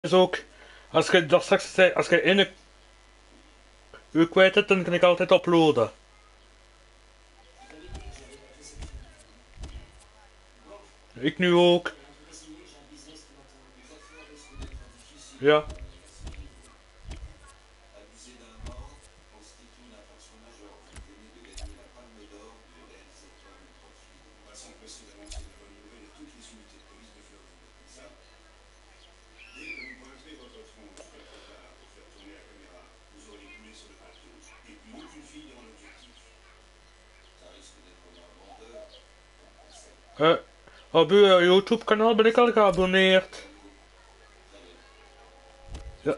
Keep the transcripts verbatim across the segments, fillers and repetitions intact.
is ook, als je dat straks zei, als je in een uur kwijt hebt, dan kan ik altijd uploaden. Ik nu ook. Ja. Uh, op uw YouTube kanaal ben ik al geabonneerd. Ja.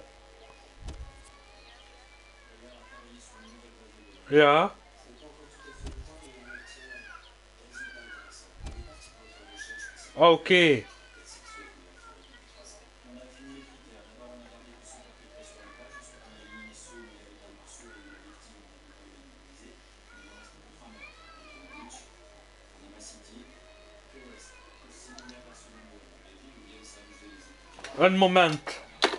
Ja. Oké. Okay. Een moment.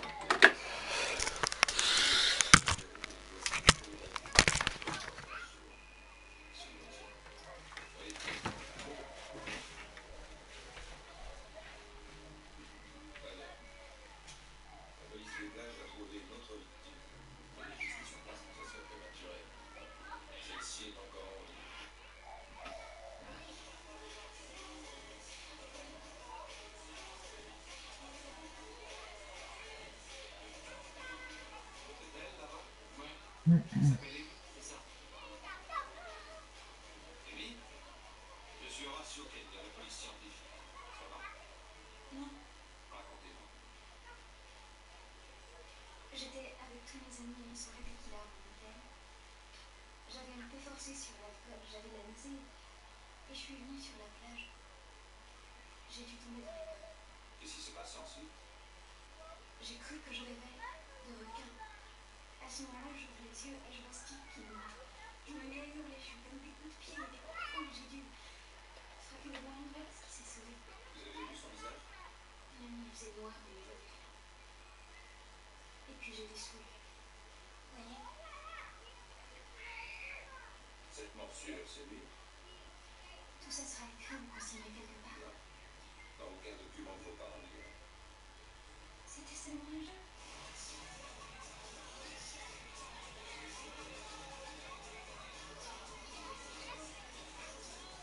J'étais avec tous mes amis à une soirée tequila avant l'hiver. J'avais un thé forcé sur l'alcool, j'avais la nausée. Et je suis venue sur la plage. J'ai dû tomber dans les vagues. Qu'est-ce qui s'est passé ensuite? J'ai cru que je rêvais de requin. À ce moment-là, j'ouvre les yeux et je vois Steve qui me mange. Je me mets à hurler, je suis comme des coups de pied. Oh, j'ai dû frapper le ballon inverse qui s'est sauvé. Vous avez vu son visage? La nuit faisait noir au milieu des clairs. Et puis j'ai des souliers. Vous voyez? Cette morsure, c'est lui? Tout ça sera écrit ou consigné quelque part. Non. Dans aucun document de vos parents, les gars. C'était seulement un jeu.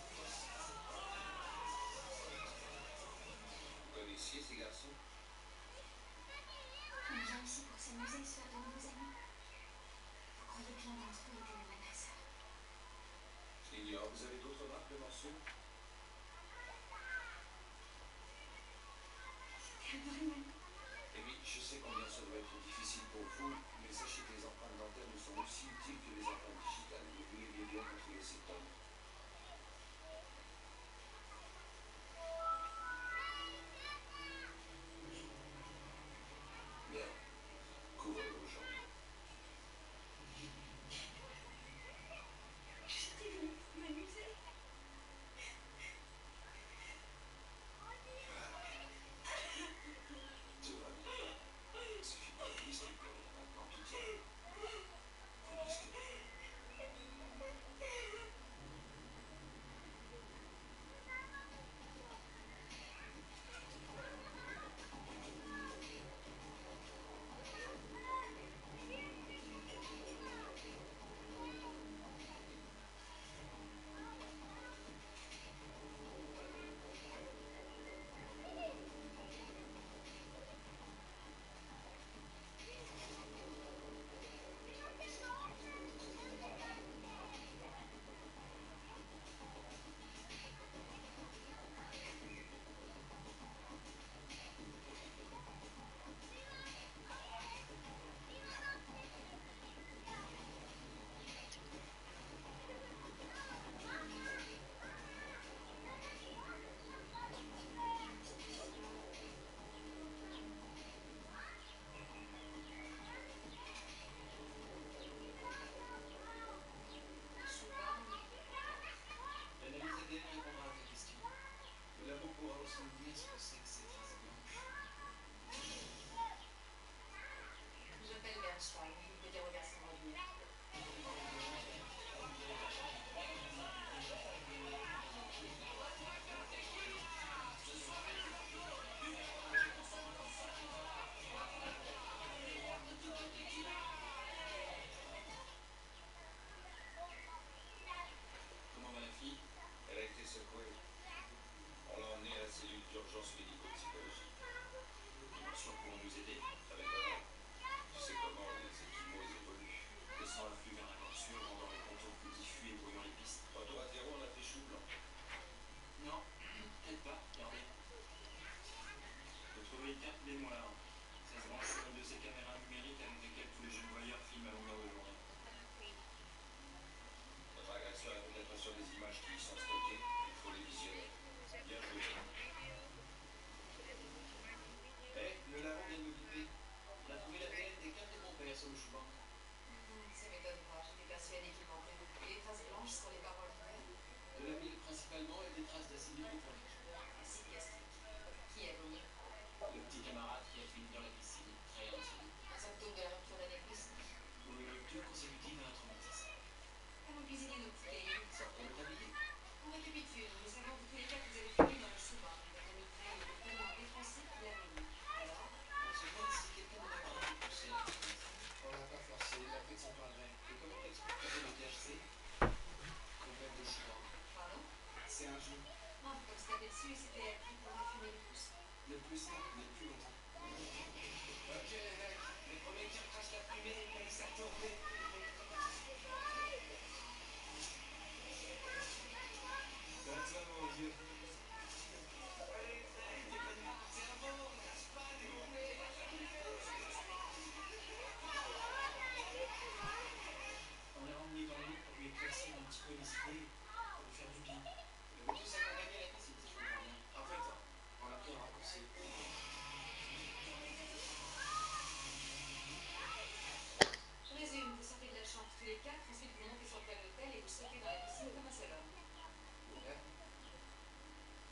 Vous connaissiez ces garçons?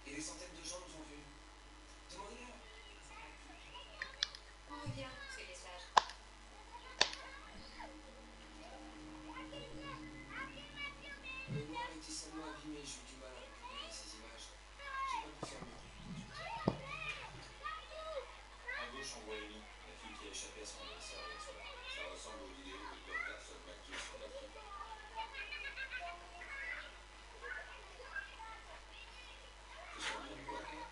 Et des centaines de gens nous ont vus. Demandez-leur. On revient, soyez sage. La mémoire a été seulement abîmée, j'ai eu du mal à récupérer ces images. J'ai pas pu faire mieux. À gauche, on voit Amy, la fille qui a échappé à son anniversaire hier soir. Ça ressemble aux vidéos de Tom Carson maquillée sur la fille. Tu sens bien quoi, toi?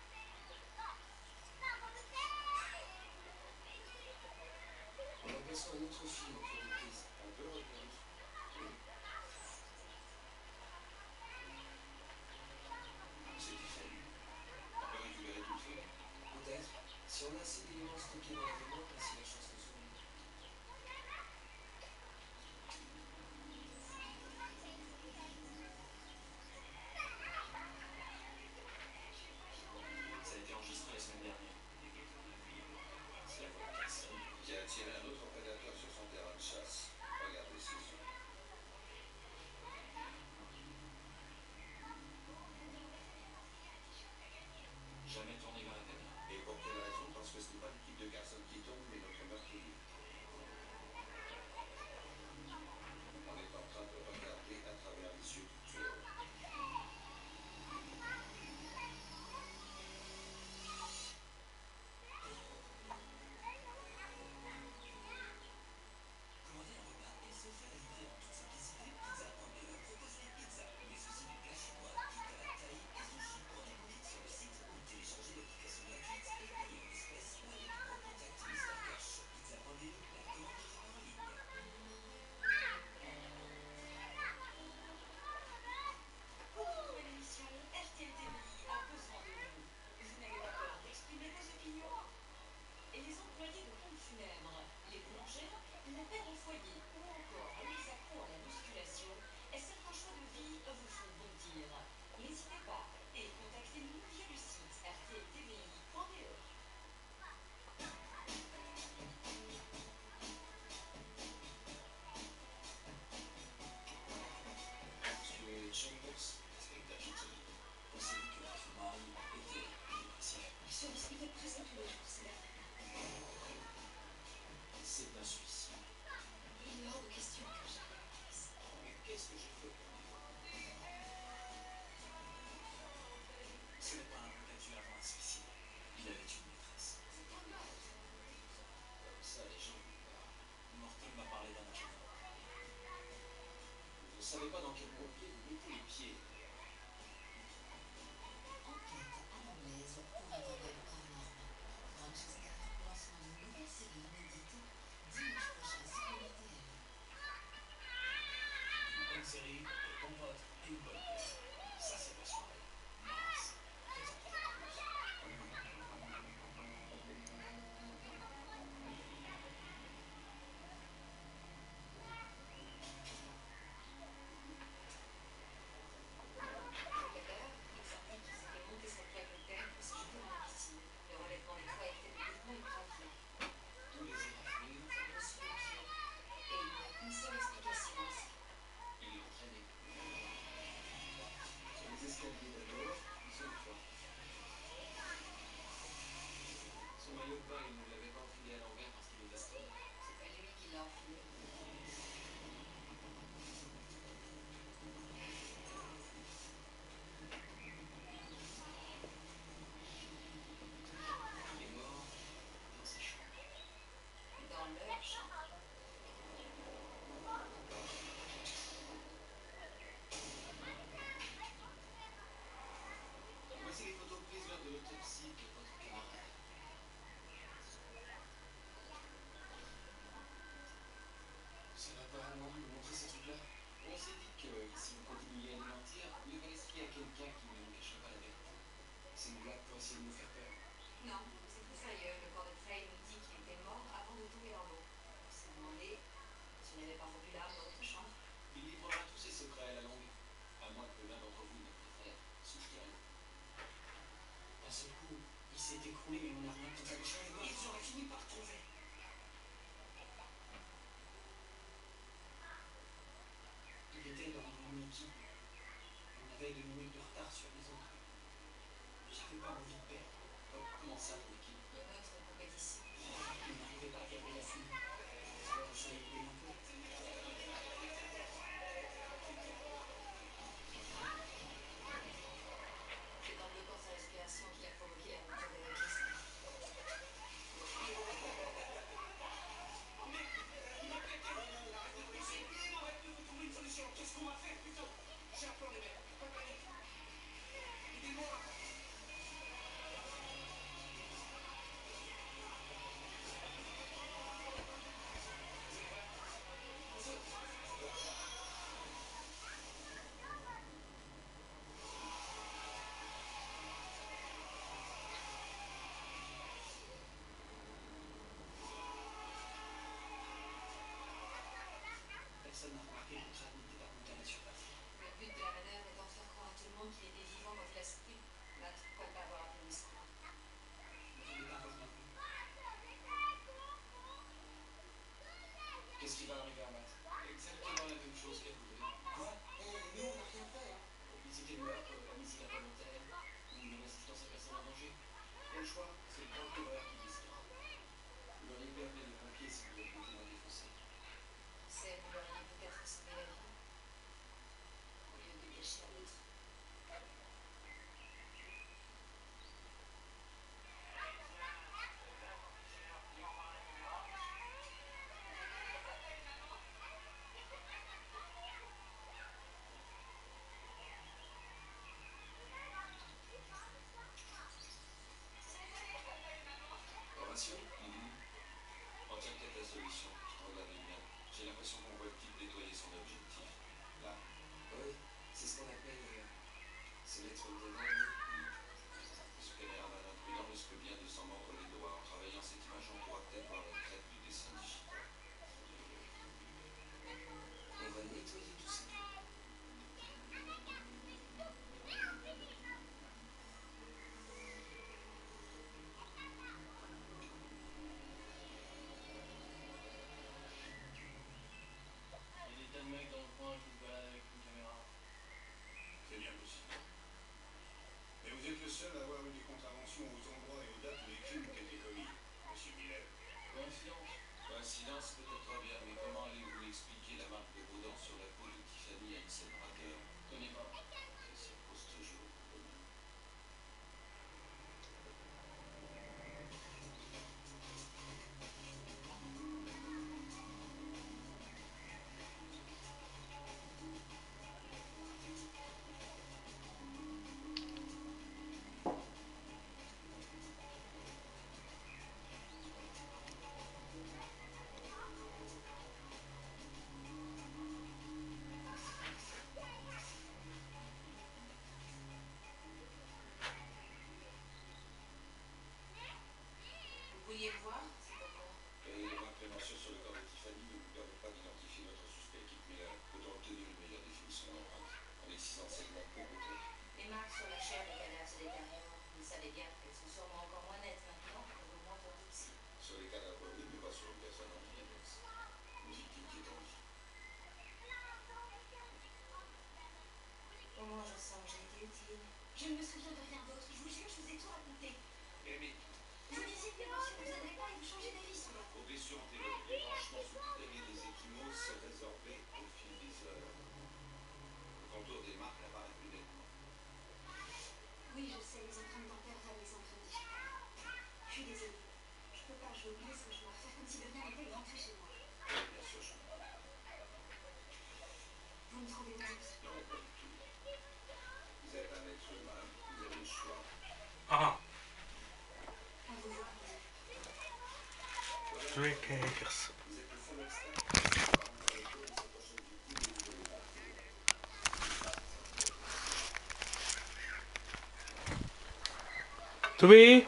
On aperçoit un autre film entre deux prises. On peut le reprendre. Oui. C'est différent. On peut récupérer tout le film? Peut-être. Si on a assez d'éléments stockés dans la mémoire, ainsi la chance de s'ouvrir. Ça a été enregistré la semaine dernière. C'est la voix de Carson qui a attiré un autre prédateur sur son terrain de chasse. Regardez ses yeux. Jamais tourné vers la caméra. Et pour quelle raison? Parce que ce n'est pas le type de Carson qui tombe, mais notre meurtrier. On est en train de regarder à travers les yeux du tueur. Comment dire, regarde, elle se fait livrer en toute simplicité pizza point b e propose des pizzas, mais aussi des plats chinois, Kika, Thaï et sushi. Rendez-vous vite sur le site ou téléchargez l'application gratuite et payez en espèces ou avec un contact Mister Cash. pizza point b e, la commande de repas en ligne. Coucou, mesdames et messieurs, R T L T V I a besoin de vous. Vous n'avez pas peur d'exprimer vos opinions? Et les employés de pompes funèbres, les boulangères, la mère au foyer ou encore les accros à la musculation, certains choix de vie vous font bondir. N'hésitez pas et contactez-nous via le site r t l t v i point b e. Monsieur Chambers, inspecteur Kitty, pensez-vous que votre mari était dépressif? Il se dispute presque tous les jours, c'est la C'est un suicide. Il est hors de question que j'aille à la police. Mais qu'est-ce que j'ai fait pour lui? Ce n'est pas un abattu avant un suicide. Il avait une maîtresse. C'est pas mal. Comme ça, les gens vous parlent. Morton m'a parlé d'un avocat. Vous ne savez pas dans quel pompier vous mettez les pieds. Enquête à l'anglaise pour un vendeur hors norme. Manchester, lancement d'une nouvelle série inédite, dimanche prochain sur L T L. Une bonne série, de bons potes et une bonne paix. Ça, c'est la soirée. Mince. Faites-en toujours plus. Locataire, explique qu'il s'était monté cette plaque de terre pour se jeter dans la piscine. Le relèvement des toits était complètement écrasé. Tous les éraflés, Ça me sous les pieds. Et il n'y a qu'une seule explication à ça. ils l'ont traîné. Sur les escaliers d'abord, puis sur le toit. Son maillot de bain, il ne l'avait pas enfilé à l'envers parce qu'il est asthme. C'est pas lui qui l'a enfilé. Il est mort dans sa chambre. Dans leur chambre. Voici les photos prises lors de l'autopsie de votre camarade. Ça va pas vraiment lui montrer ces trucs-là. On s'est dit que si vous continuiez à les mentir, vous les risquer à quelqu'un qui ne nous cacherait pas la vérité. C'est une blague pour essayer de nous faire peur. Non, c'est très sérieux. Le corps de Trey nous dit qu'il était mort avant de tomber dans l'eau. On s'est demandé s'il n'avait pas rendu l'âme dans notre chambre. Il livrera tous ses secrets à la longue, à moins que l'un d'entre vous ne préfère souffrir. D'un seul coup, il s'est écroulé et on n'a rien pu faire. Ils auraient fini par trouver. Il était dans une équipe. On avait deux minutes de retard sur les autres. le choix, c'est le grand coureur qui décidera. Vous l'auriez pu appeler les pompiers si vous aviez été moins défoncé. C'est vous l'auriez peut-être sauvé la vie, au lieu de gâcher la vôtre. Formation? Mhm. On tient peut-être la solution. Regardez bien. J'ai l'impression qu'on voit le type nettoyer son objectif. Là. Oui, c'est ce qu'on appelle. Euh, c'est l'être devant nous. Ce caméraman imprudent risque bien de s'en mordre les doigts. En travaillant cette image, on pourra peut-être voir la crête du dessin digital. On va nettoyer tout ça. Il y a des tas de mecs dans le coin qui se baladent avec une caméra. C'est bien possible. Mais vous êtes le seul à avoir eu des contraventions aux endroits et aux dates des crimes qui ont été commis, monsieur Miller. Coïncidence. Coïncidence peut-être bien, mais comment allez-vous expliquer la marque de Baudin sur la peau de Tiffany à Insel Brader? Je connais pas. Ça s'impose toujours. Vous pourriez voir, c'est pourquoi. Et les marques prévention sur le corps de Tiffany ne vous permettent pas d'identifier votre suspect, Kit Miller. Peut-on obtenir une meilleure définition d'empreinte? En excisant segments de peau, peut-être? Les marques sur la chair des cadavres se détériorent. Vous savez bien qu'elles sont sûrement encore moins nettes maintenant que vos moindres autopsies. Sur les cadavres, oui, mais pas sur une personne en vie, Alex. Une victime qui est en vie. Au moins, je sens que j'ai été utile. Je ne me souviens de rien d'autre. Je vous jure, je vous ai tout raconté. Eh mais, Vous disiez que les motions ne vous aidaient pas et vous changez d'avis sur la progression ont évolué. Franchement, hospitalier des équimaux s'est résorbé au fil des heures. Le contour des marques apparaît plus nettement. Oui, je sais, les empreintes dentaires valent les empreintes digitales. Je suis désolée. Je peux pas, je vais oublier ce que je dois faire comme si de rien n'était et rentrer chez moi. Bien sûr, je comprends. Vous me trouvez honteuse. Non, pas du tout. Vous êtes un être humain, vous avez le choix. Ah, À vous voir. twee kijkers. Vous êtes le seul obstacle qui va rendre les causes de sa prochaine victime et vous voulez pas. Twee.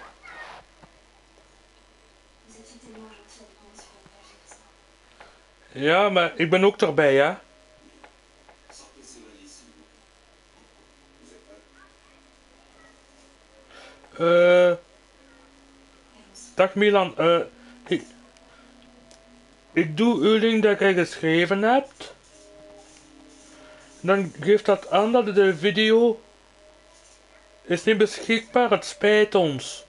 Vous étiez tellement gentil avec moi sur la plage hier soir. Ja, maar ik ben ook erbij, hè. Sortez ces valises, s'il vous plaît. Vous êtes prêts? Eh, dag Milan, eh, ik, ik doe uw link dat jij geschreven hebt. Dan geeft dat aan dat de video is niet beschikbaar, het spijt ons.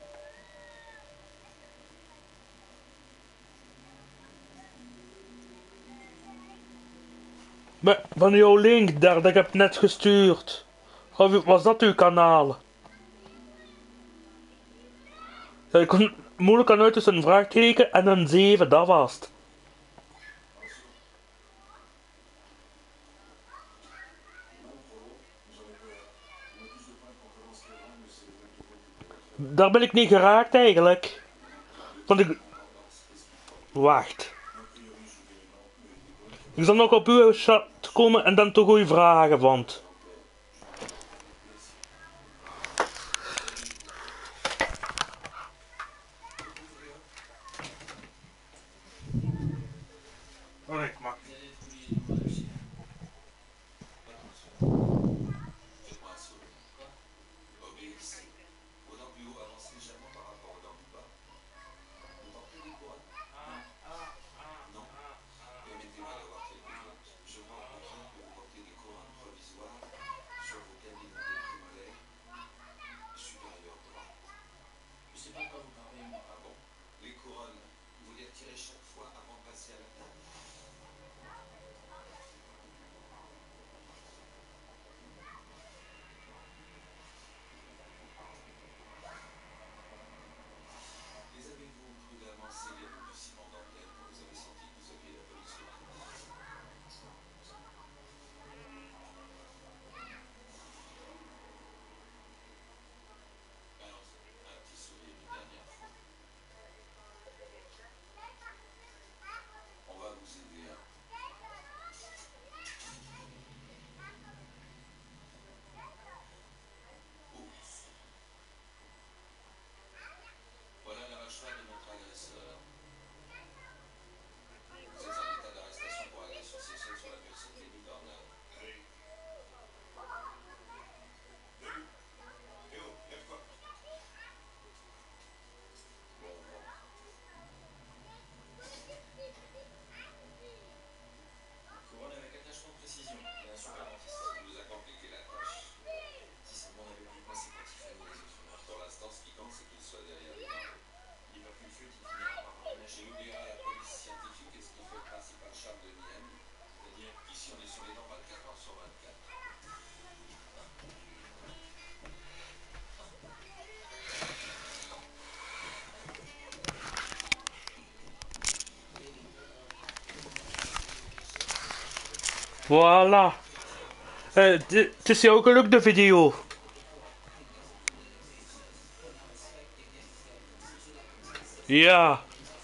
Maar van jouw link daar, dat ik heb net gestuurd. Of was dat uw kanaal? Ja, ik kon moeilijk aan uit tussen een vraagteken en een zeven, dat was het. Daar ben ik niet geraakt eigenlijk. Want ik... Wacht. Ik zal nog op uw chat komen en dan toch uw vragen, want... Oh nee, maar... Vous allez être obligé de me lâcher. Faites-moi un saut. Obéissez. Vos dents plus haut, avancez légèrement par rapport aux dents du bas. Vous portez des couronnes? Non. Permettez-moi d'avoir quelques doutes. Je vois en contraire que vous portez des couronnes provisoires sur vos cabines des prémolaires supérieures droites. si on est sur les dents vingt-quatre heures sur vingt-quatre. Voilà. Eh, dit- het is jou gelukt de video. Ja.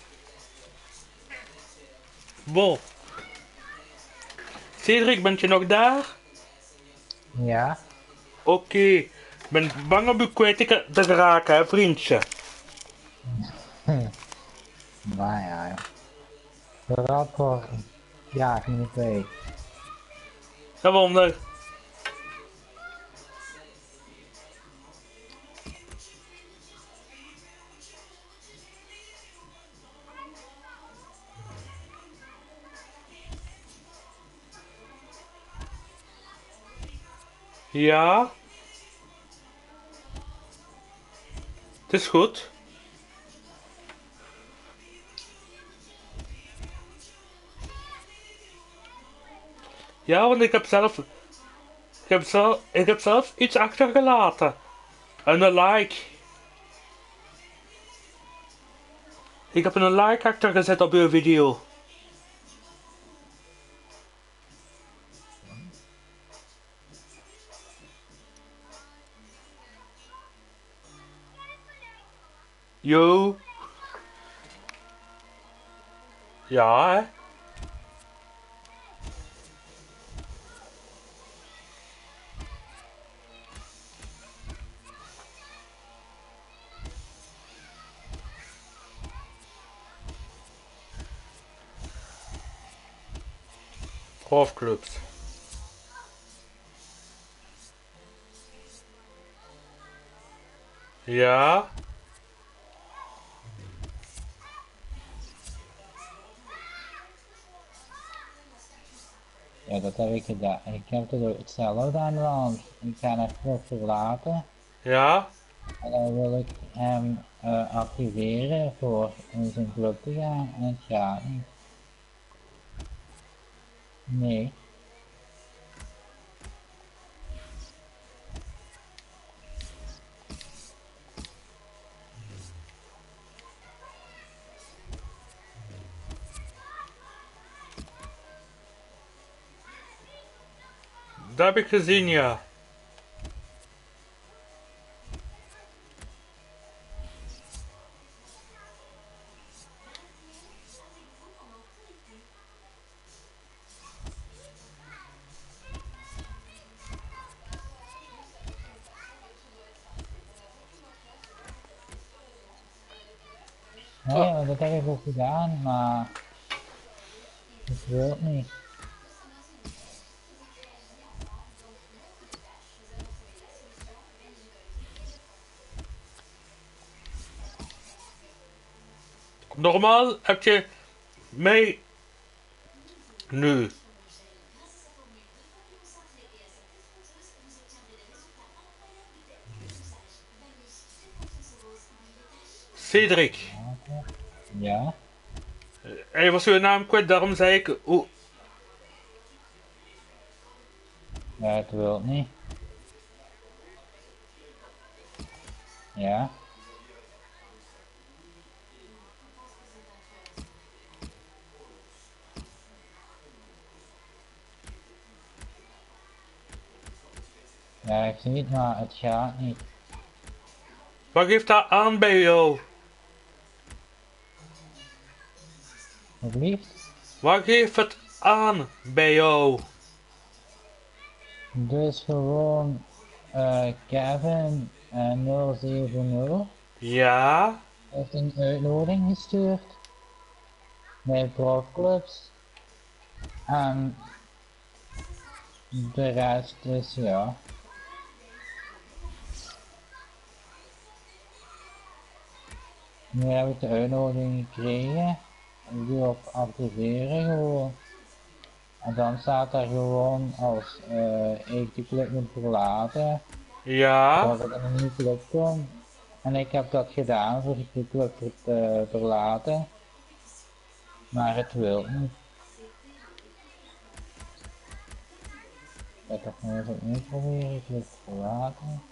Bon. Cedric, bent je nog daar? Ja, Oké. Ik ben bang om u kwijt te te geraken, hè, vriendje. maar ja, joh. Vooral voor ja, nummer twee. Ga wonder. Ja. Het is goed. Ja, want ik heb zelf... Ik heb zelf, ik heb zelf iets achtergelaten. En een like. Ik heb een like achtergezet op uw video. Yo. Ja, hè. Golfclubs. Ja. Ja, dat heb ik gedaan. Ik heb het ook hetzelfde gedaan, want ik ga naar Club verlaten. Ja. En dan wil ik hem uh, activeren voor in zijn club te gaan. En het gaat niet. Nee. Dat heb ik gezien, ja. Nee, dat heb ik ook gedaan, maar het wil niet. Normaal heb je mij nu. Cedric. Ja, Hij was uw naam kwijt, daarom zei ik... Hoe... ja, het wil niet. Ja. Ja, ik zie het, maar het gaat niet. Wat geeft dat aan bij jou? Wat liefst? Wat geeft het aan bij jou? Dus gewoon uh, Kevin uh, nul zeven nul Ja. heeft een uitnodiging gestuurd bij profclubs. En de rest is ja. Nu heb ik de uitnodiging gekregen. Ik doe op activeren gewoon. En dan staat er gewoon als uh, ik de club moet verlaten. Ja. Dat ik in een nieuwe club kom. En ik heb dat gedaan voor ik de club te verlaten. Maar het wil niet. ga toch nog even opnieuw proberen, ik wil het verlaten.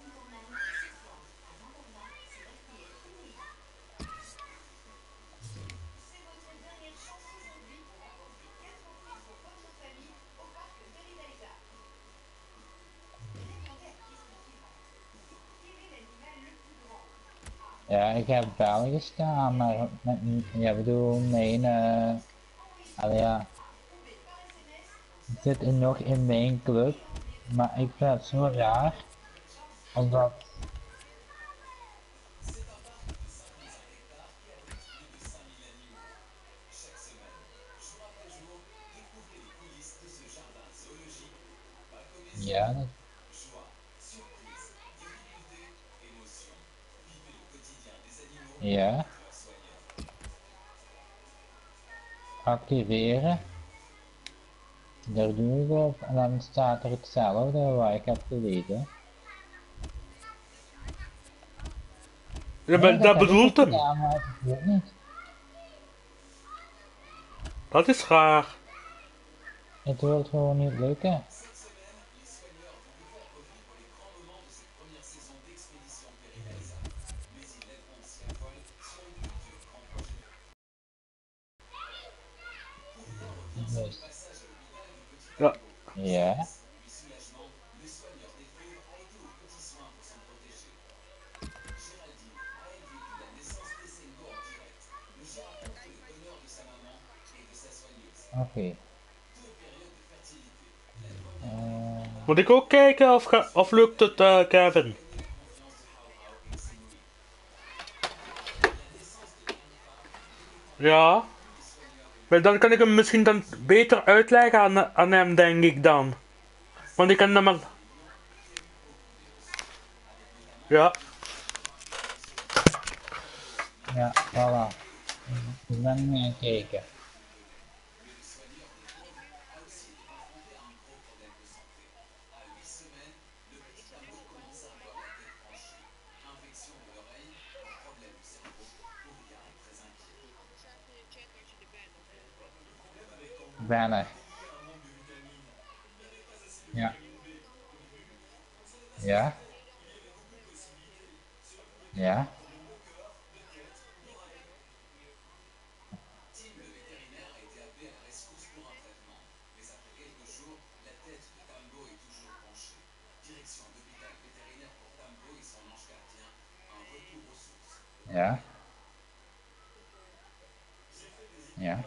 C'est votre dernière chance aujourd'hui pour remporter quatre prix pour votre famille au parc Paris-Dalisa. Répondez à la question suivante. Quel est l'animal le plus grand? Ja, ik heb België staan, maar met, ja, bedoel, mijn, uh, allee, ja, ik zit in, nog in mijn club, maar ik vind het zo raar, omdat, ja, dat, ja, activeren, daar doe ik op en dan staat er hetzelfde wat ik heb gelezen. Ja, maar Nee, dat heb ik bedoelt ook hem. gedaan, maar het lukt niet. Dat is raar. Het wil gewoon niet lukken. Dus, Ja. ja. Oké. Okay. Uh, Moet ik ook kijken of, ga, of lukt het, uh, Kevin? Ja. Maar dan kan ik hem misschien dan beter uitleggen aan, aan hem, denk ik dan. Want ik kan hem al... Ja. ja, voilà. Ik ben nu aan het kijken. Bijna. Ja. Ja. Ja. Ja. Ja.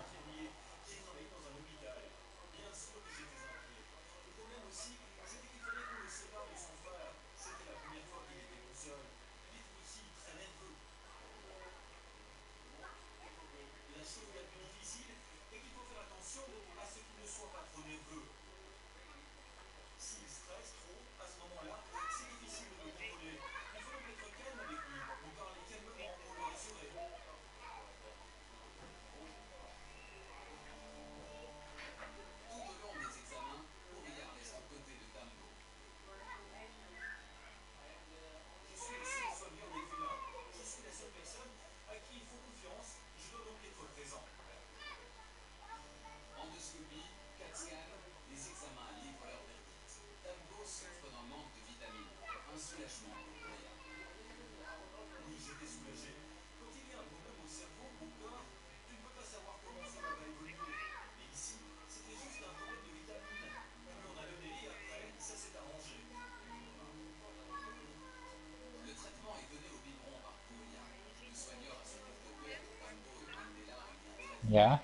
Ja.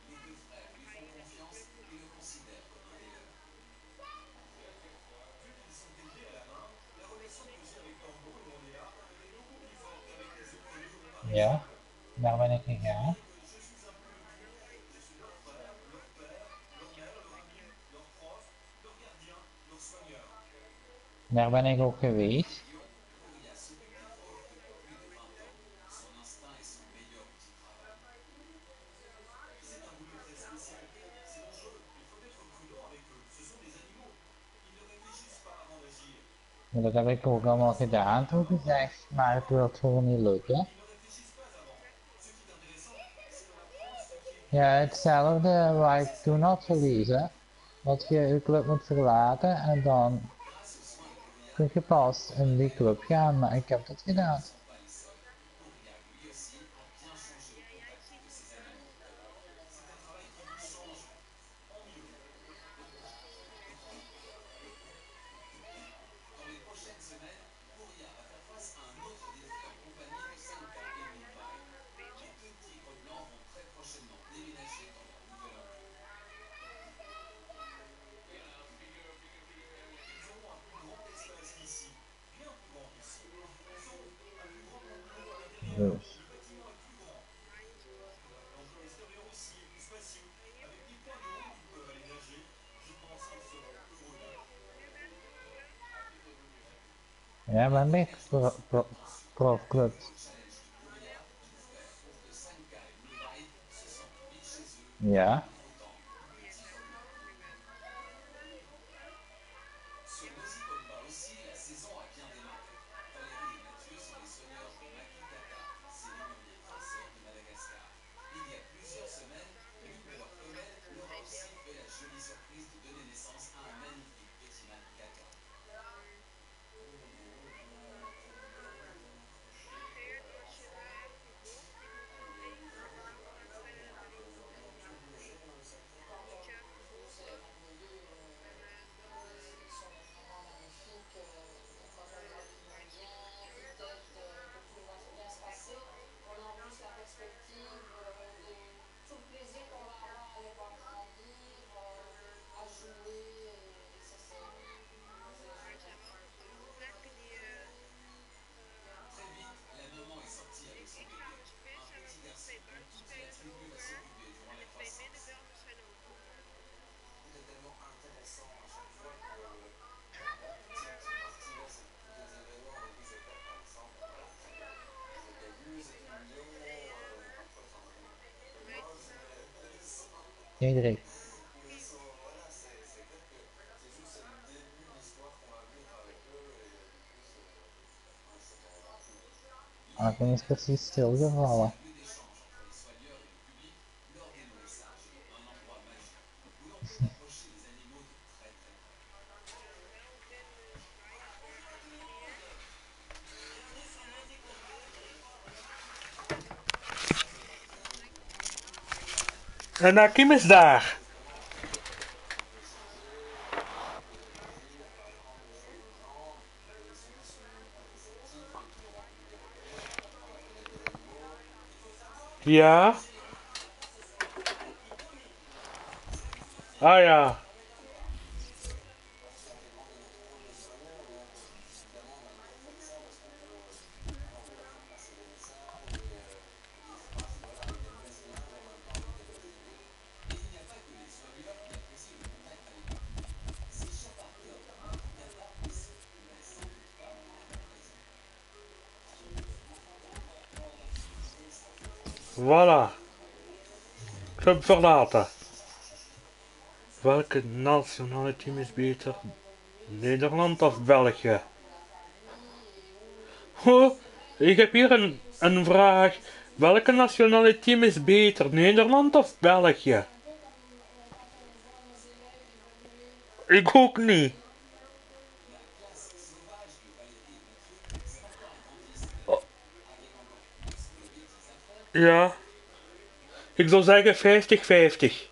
Ja. Daar ben ik gegaan. Daar ben ik ook geweest. Maar dat heb ik ook allemaal gedaan toen gezegd, maar het wil gewoon niet lukken. Ja, hetzelfde wat ik toen had gelezen. dat je je club moet verlaten en dan kun je pas in die club gaan, maar ik heb dat gedaan. Dans les prochaines semaines, Pouria va faire face à un autre défi en compagnie de Sanka et Mumbai. Les deux tigres blancs vont très prochainement déménager dans leur nouvel enclos. Ils auront un plus grand espace qu'ici, bien plus grand qu'ici. Ils auront un plus grand enclos à l'intérieur. Dus. Le bâtiment est plus grand. L'enclos extérieur aussi est plus spacieux, avec des points de haut qui peuvent aller nager. Je pense qu'ils seront heureux là. Ja, maar niet pro, pro, profclub. Ja. Sur Nosy Pogba aussi, la saison a bien démarré. Valérie et Mathieu sont les sonneurs de Makikata, c'est l'émurier farceur de Madagascar. Il y a plusieurs semaines, l'une de leurs femelles leur a aussi fait la jolie surprise de donner naissance à un magnifique petit Makikata. Très vite, la maman est sortie avec son bébé, un petit garçon dont toute la tribu va s'occuper durant la croissance. Il est tellement intéressant à chaque fois que la petite partie là, c'est tous des événements avec qui c'est fait, par exemple. Voilà, vous avez vu, c'est une lion, euh, parfois ils sont un peu moches, mais ils sont, Cedric. mais ils sont, voilà, c'est c'est clair que c'est juste c'est le début de l'histoire qu'on va vivre avec eux, et du coup, c'est ouais, c'est vraiment cool. Ah, toen is precies stilgevallen. Un lieu d'échange entre les soigneurs et le public lors des nourrissages. Un endroit magique où l'on peut approcher les animaux de très très près. En Hakim is daar. Ja. Ah ja. Voilà. Club verlaten. Welke nationale team is beter? Nederland of België? Oh, ik heb hier een, een vraag. Welke nationale team is beter? Nederland of België? Ik ook niet. Oh. Ja. Ik zou zeggen vijftig vijftig.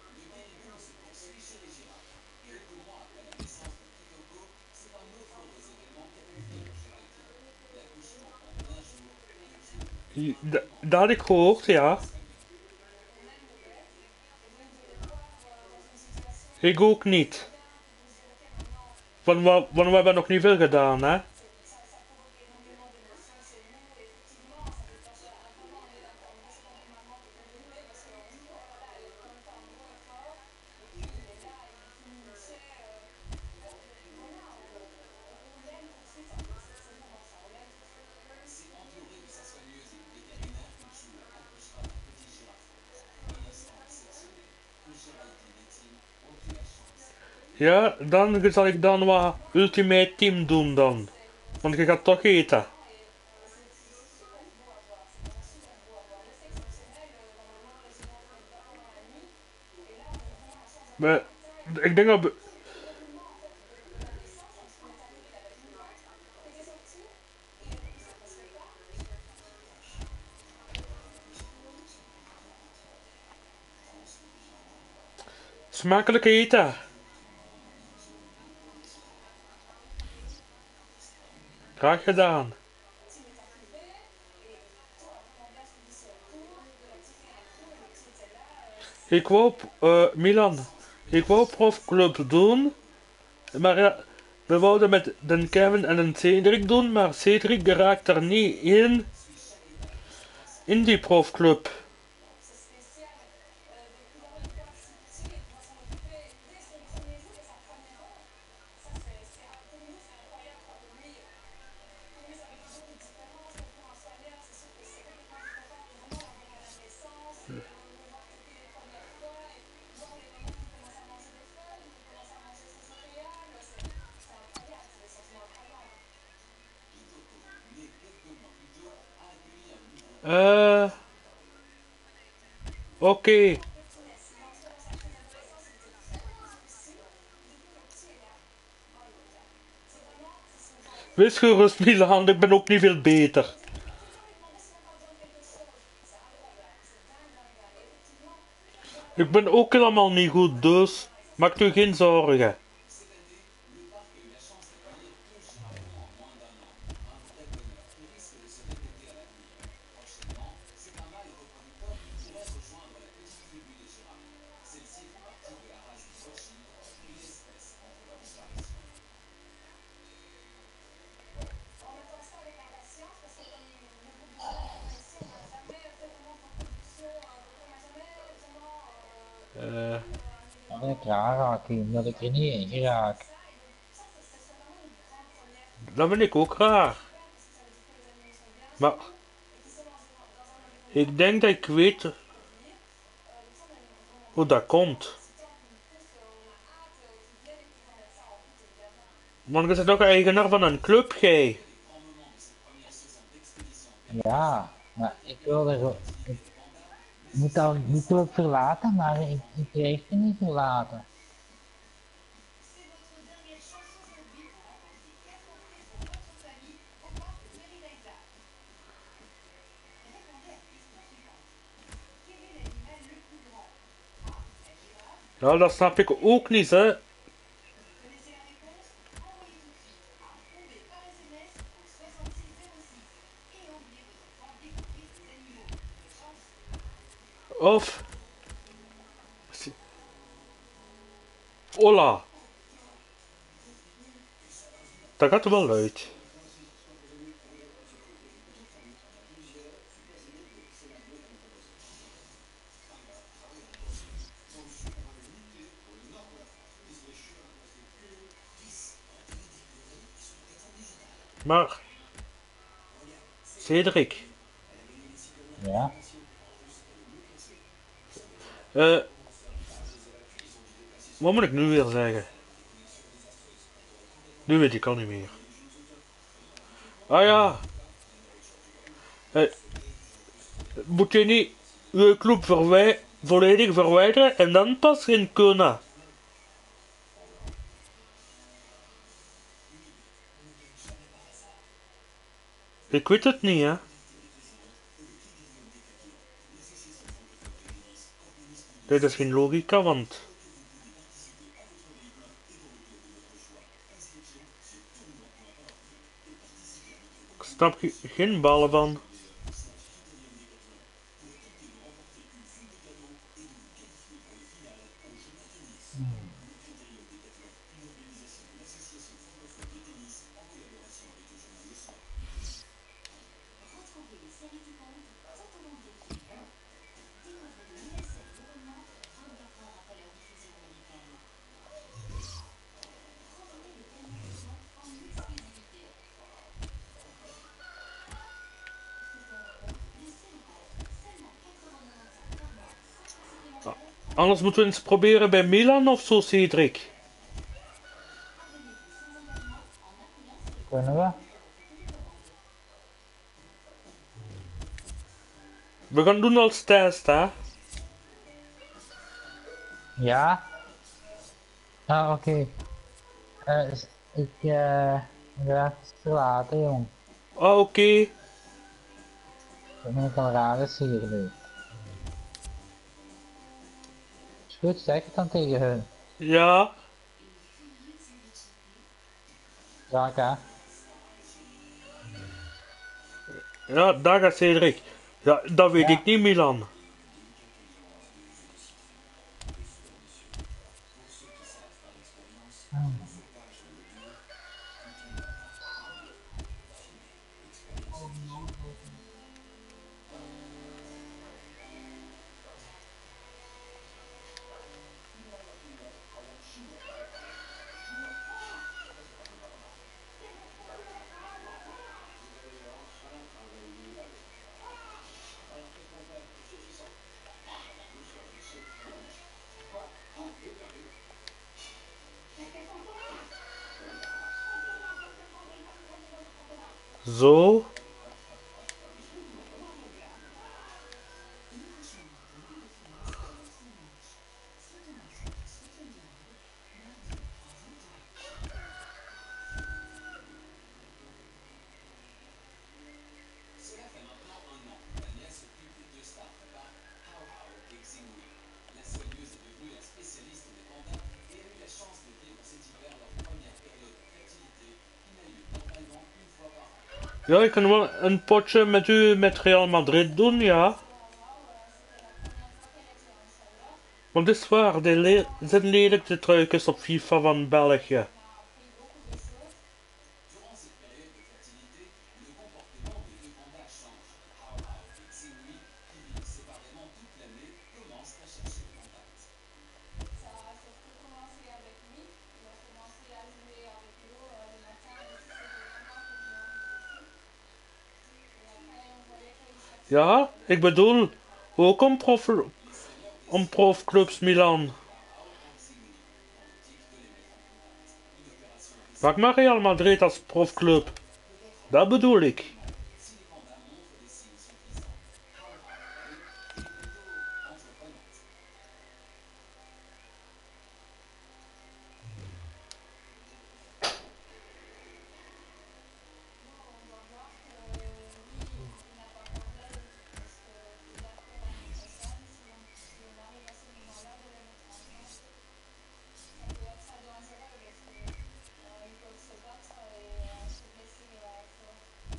D- dat had ik gehoord, ja. Ik ook niet. Want we, want we hebben nog niet veel gedaan, hè. Ja, dan zal ik dan wat Ultimate Team doen dan. Want je gaat toch eten. We, Ik denk dat... we- Smakelijk eten. Graag gedaan. Ik wou, eh, Milan, ik wou profclub doen, maar ja, we wouden met den Kevin en den Cedric doen, maar Cedric geraakt er niet in, in die profclub. Eh... Oké. Wees gerust, Milan, ik ben ook niet veel beter. Ik ben ook helemaal niet goed, dus maak u geen zorgen. Eh... Dat ben ik raar raak hier, omdat ik er niet in geraak. Dat ben ik ook raar. Maar... Ik denk dat ik weet... hoe dat komt. Want je bent ook eigenaar van een club, gij. Ja, maar ik wilde zo... Ik moet dat niet ook verlaten, maar ik, ik kreeg het niet verlaten. Ja, dat snap ik ook niet, hè. Of... Hola. Dat gaat er wel uit. Maar... Cedric. Ja? Eh... Wat moet ik nu weer zeggen? Nu weet ik al niet meer. Ah ja. Eh, moet je niet je club verwij volledig verwijderen en dan pas in kunnen? Ik weet het niet, hè. Dit is geen logica, want... Ik snap ge geen ballen van. Anders moeten we eens proberen bij Milan of zo, Cedric. Kunnen we? We gaan doen als test, hè. Ja? Ah, oké. Eh, s- ik eh ga te laten, jong. Ah, oké. Mijn kameraden is hier nu. Is goed, zeg het dan tegen hun. Ja. Zaka. Ja, daar gaat Cedric. Ja, dat weet Ja. ik niet, Milan. Zo. Cela fait maintenant un an que Tania s'occupe des deux stars prépa, Hao Hao et Xingui. La soigneuse est devenue la spécialiste des pandas et a eu la chance de vivre cet hiver leur première période de fertilité qui n'a lieu normalement une fois par an. Ja, ik kan wel een potje met u met Real Madrid doen, ja. Want het is waar, de le zijn lelijke truikens op FIFA van België. Durant cette période de fertilité, le comportement des deux pandas change. Hao Hao et Xingui, qui vivent séparément toute l'année, commencent à chercher le contact. Ça a surtout commencé avec lui. Il a commencé à jouer avec l'eau euh, le matin, même si c'était vraiment pour lui enlever dessus. Et après, on voyait qu'il cherchait. Ja, ik bedoel, ook om prof, om profclubs Milan. Pak maar Real Madrid als profclub. Dat bedoel ik. Si les pandas montrent des signes suffisants, Hao Hao, elle, est plutôt entreprenante. On va voir que lui, il n'a pas peur d'elle parce que peut-être que l'année prochaine, si on, si on arrive à ce moment-là de les mettre ensemble, ça peut être très dangereux parce que euh, ils peuvent se battre et euh, se blesser euh, fort.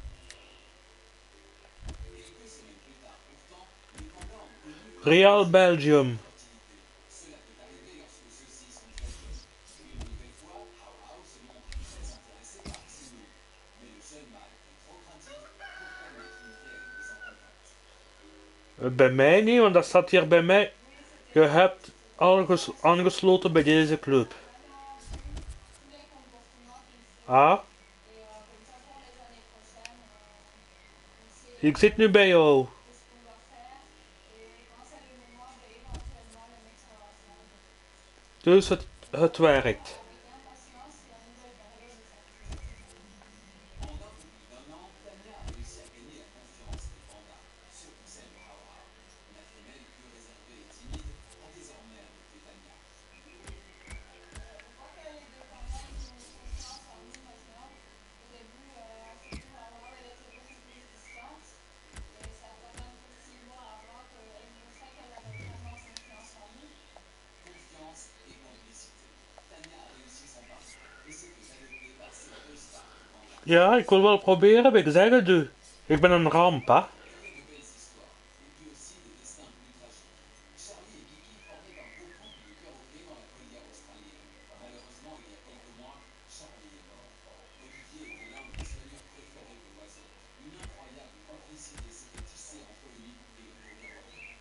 Quelques semaines plus tard, pourtant, les pandas ont connu une Real Belgium. fertilité. Cela peut arriver lorsque ceux-ci sont très jeunes. Une nouvelle fois, Hao Hao se montre très intéressé par Xingui. Mais le jeune mâle est trop craintif pour permettre une réelle mise en contact. Bij mij niet, want dat staat hier bij mij. Je hebt aanges aangesloten bij deze club. Tous les comportements qu'il fait Ah, et euh, comme ça pour les années prochaines, euh, on sait ik zit nu bij jou. qu'est-ce qu'on va faire et quand c'est le moment d'éventuellement les mettre ensemble. Dus het, het werkt. Avec impatience, la nouvelle période de fertilité. En un peu plus d'un an, Tania a réussi à gagner la confiance des pandas, surtout celle de Hao Hao. La femelle, plus réservée et timide, a désormais adopté Tania. Je crois que les deux pandas, ils ont confiance en nous maintenant. Au début, euh, surtout avant, elle était beaucoup plus distante. Et ça a quand même pris six mois avant qu'elle montrait qu'elle avait vraiment confiance en nous. Confiance et complicité. Tania a réussi son pari et s'est fait adopter par ces deux stars de pandas. Ja, ik wil wel proberen, maar ik zeg het u. Ik ben een ramp, hè. Il y a de belles histoires, et puis aussi des destins plus tragiques. Charlie et Kiki formaient un beau couple de perroquets dans la volière australienne. Malheureusement, il y a quelques mois, Charlie est mort. Olivier était l'un des soigneurs préférés de l'oiseau. Une incroyable complicité s'était tissée entre lui et le beau perroquet.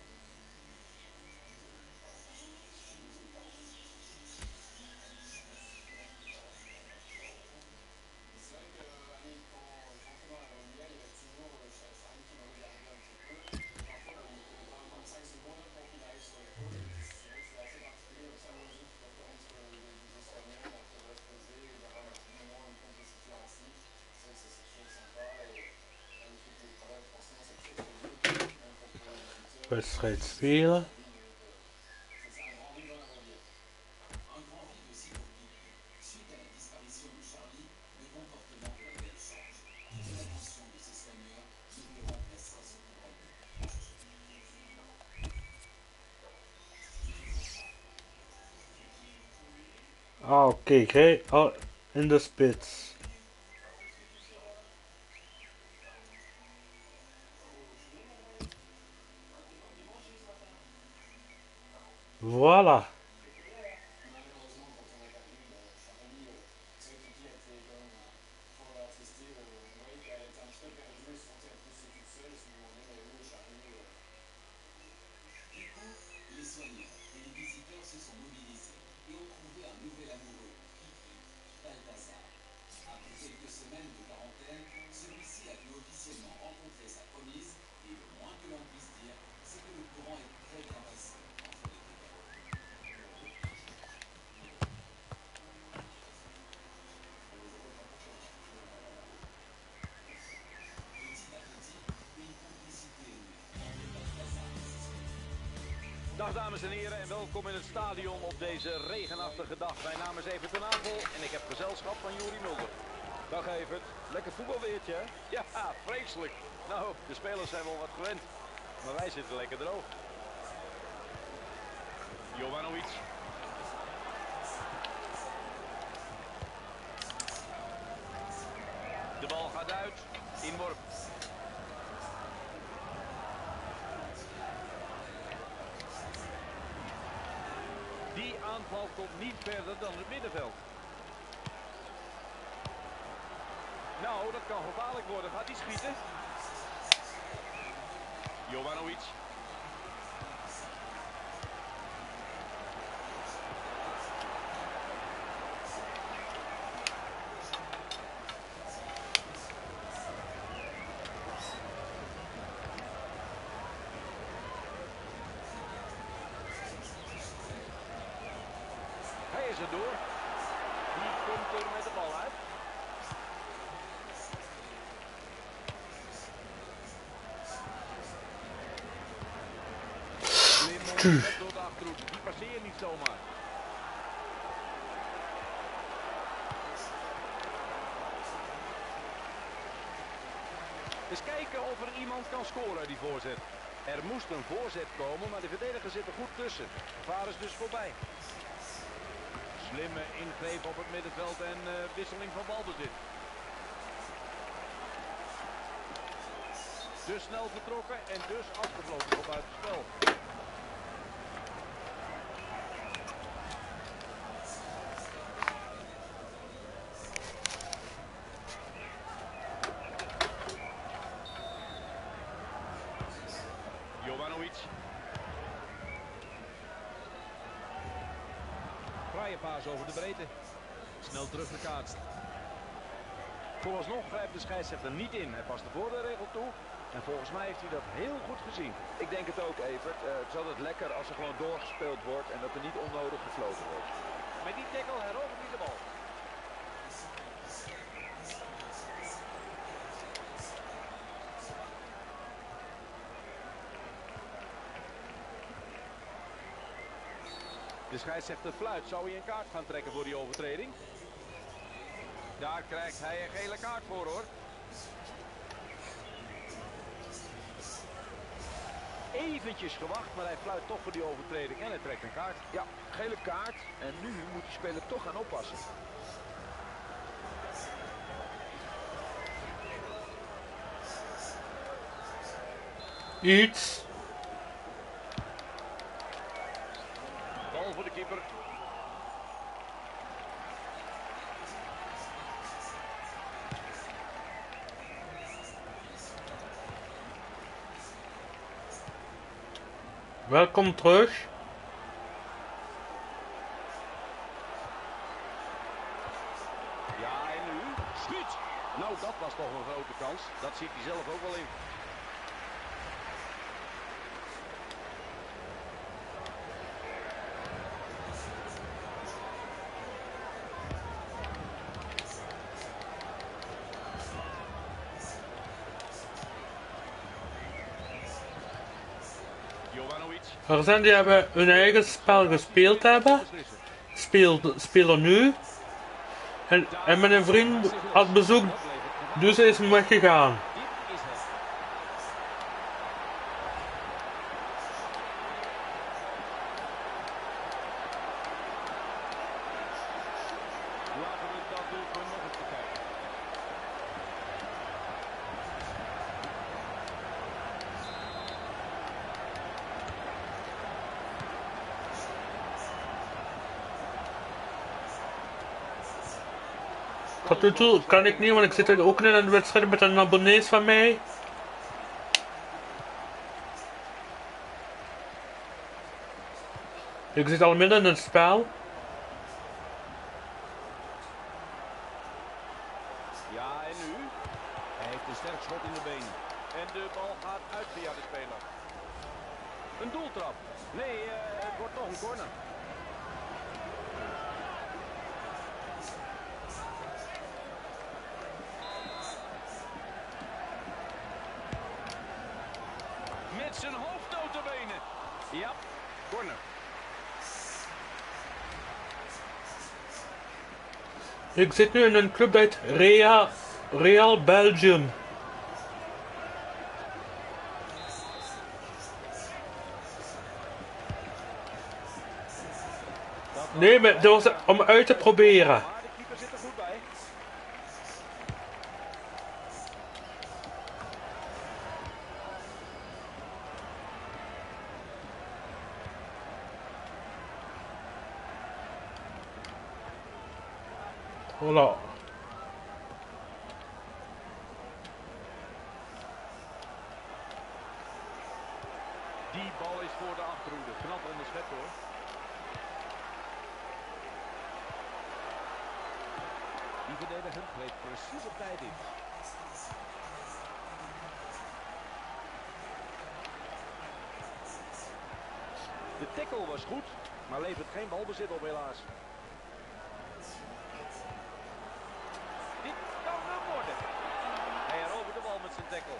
C'est vrai que, allez, quand je rentrais dans la volière, il y avait toujours euh, Charlie qui me regardait un petit peu. Parfois, ben, il prenait quand même vingt-cinq secondes pour qu'il arrive sur l'épaule. Et puis, c'est vrai que c'est assez particulier comme ça, l'oiseau qui va faire entre les deux Australiens, et après, il va se poser, il va avoir un petit moment, une complicité ainsi. C'est vrai que c'est quelque chose de sympa. Et avec le télétravail, forcément, c'est très très dur, même pour, pour les visiteurs. Wedstrijd spelen. C'est ça, un grand vide dans la volière. Un grand vide Ah, oké, jij al in de spits. Voilà. Malheureusement, quand on a perdu, bah, ça a mis, euh, c'est vrai que Kiki a été quand même euh, fort attristé. Euh, on voyait qu'elle était un petit peu perdue, elle se sentait un peu seule toute seule, elle se demandait mais où est Charlie. euh. Du coup, les soignants et les visiteurs se sont mobilisés et ont trouvé un nouvel amoureux, Kiki, Balthazar. Après quelques semaines de quarantaine, celui-ci a pu officiellement rencontrer sa promise et le moins que l'on puisse dire, c'est que le courant est très bien passé entre les deux parents. Petit à petit, une complicité est née entre Balthazar et ses soignants. Dag dames en heren en welkom in het stadion op deze regenachtige dag. Mijn naam is Evert ten Apel en ik heb gezelschap van Juri Mulder. Dag Evert, lekker voetbalweertje hè? Ja, vreselijk. Nou, de spelers zijn wel wat gewend, maar wij zitten lekker droog. Jovanovic. De bal gaat uit, inworp. Die aanval komt niet verder dan het middenveld. Nou, dat kan gevaarlijk worden. Gaat hij schieten? Jovanovic. Hij is er door. Die komt er met de bal uit. Slim door de achterhoek. Die passeert niet zomaar. Eens kijken of er iemand kan scoren uit die voorzet. Er moest een voorzet komen, maar de verdediger zit er goed tussen. Gevaar is dus voorbij. Slimme ingreep op het middenveld en uh, wisseling van balbezit. Dus snel vertrokken en dus afgevlogen op buitenspel. Jovanovic. Vrije paas over de breedte. Snel terug de kaart. Vooralsnog grijpt de scheidsrechter niet in. Hij past de voordeelregel toe. En volgens mij heeft hij dat heel goed gezien. Ik denk het ook, Evert. Uh, het is altijd lekker als er gewoon doorgespeeld wordt en dat er niet onnodig gefloten wordt. Met die tackle herovert hij de bal. De scheidsrechter fluit. Zou hij een kaart gaan trekken voor die overtreding? Daar krijgt hij een gele kaart voor hoor. Eventjes gewacht, maar hij fluit toch voor die overtreding en hij trekt een kaart. Ja, gele kaart. En nu moet die speler toch gaan oppassen. Iets. Bal voor de keeper. Welkom terug. Ja, en nu? Schiet! Nou, dat was toch een grote kans. Dat ziet hij zelf ook wel in. Jovanovic. Er zijn die hebben hun eigen spel gespeeld hebben. Speelt, spelen nu. En, en mijn vriend had bezoek, dus hij is weggegaan. Dit is het. Tot nu toe kan ik niet, want ik zit ook in een wedstrijd met een abonnees van mij. Ik zit al midden in het spel. Ja, en nu? Hij heeft een sterk schot in de been. En de bal gaat uit via de speler. Een doeltrap. Nee, uh, het wordt nog een corner. Met zijn hoofd notabene. Ja, corner. Ik zit nu in een club uit Real, Real Belgium. Nee, maar dat was om uit te proberen. Maar de keeper zit er goed bij. Voilà. Die bal is voor de achterhoede. Knap onderschat hoor. Die verdediger greep precies op tijd in. De tackle was goed, maar levert geen balbezit op helaas. Dit kan hem worden. Hij herovert de bal met zijn tackle.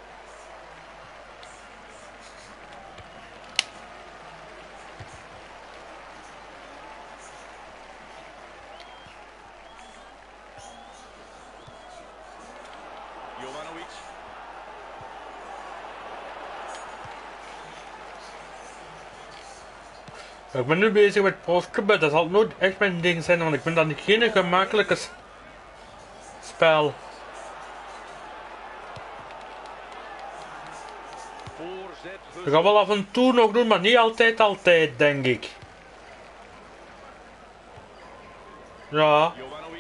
Jovanovic. Ik ben nu bezig met profclubben, dat zal nooit echt mijn ding zijn, want ik ben dan geen gemakkelijke s- spel. Voorzet Ik ga wel af en toe nog doen, maar niet altijd altijd, denk ik. Ja, Jovanovic.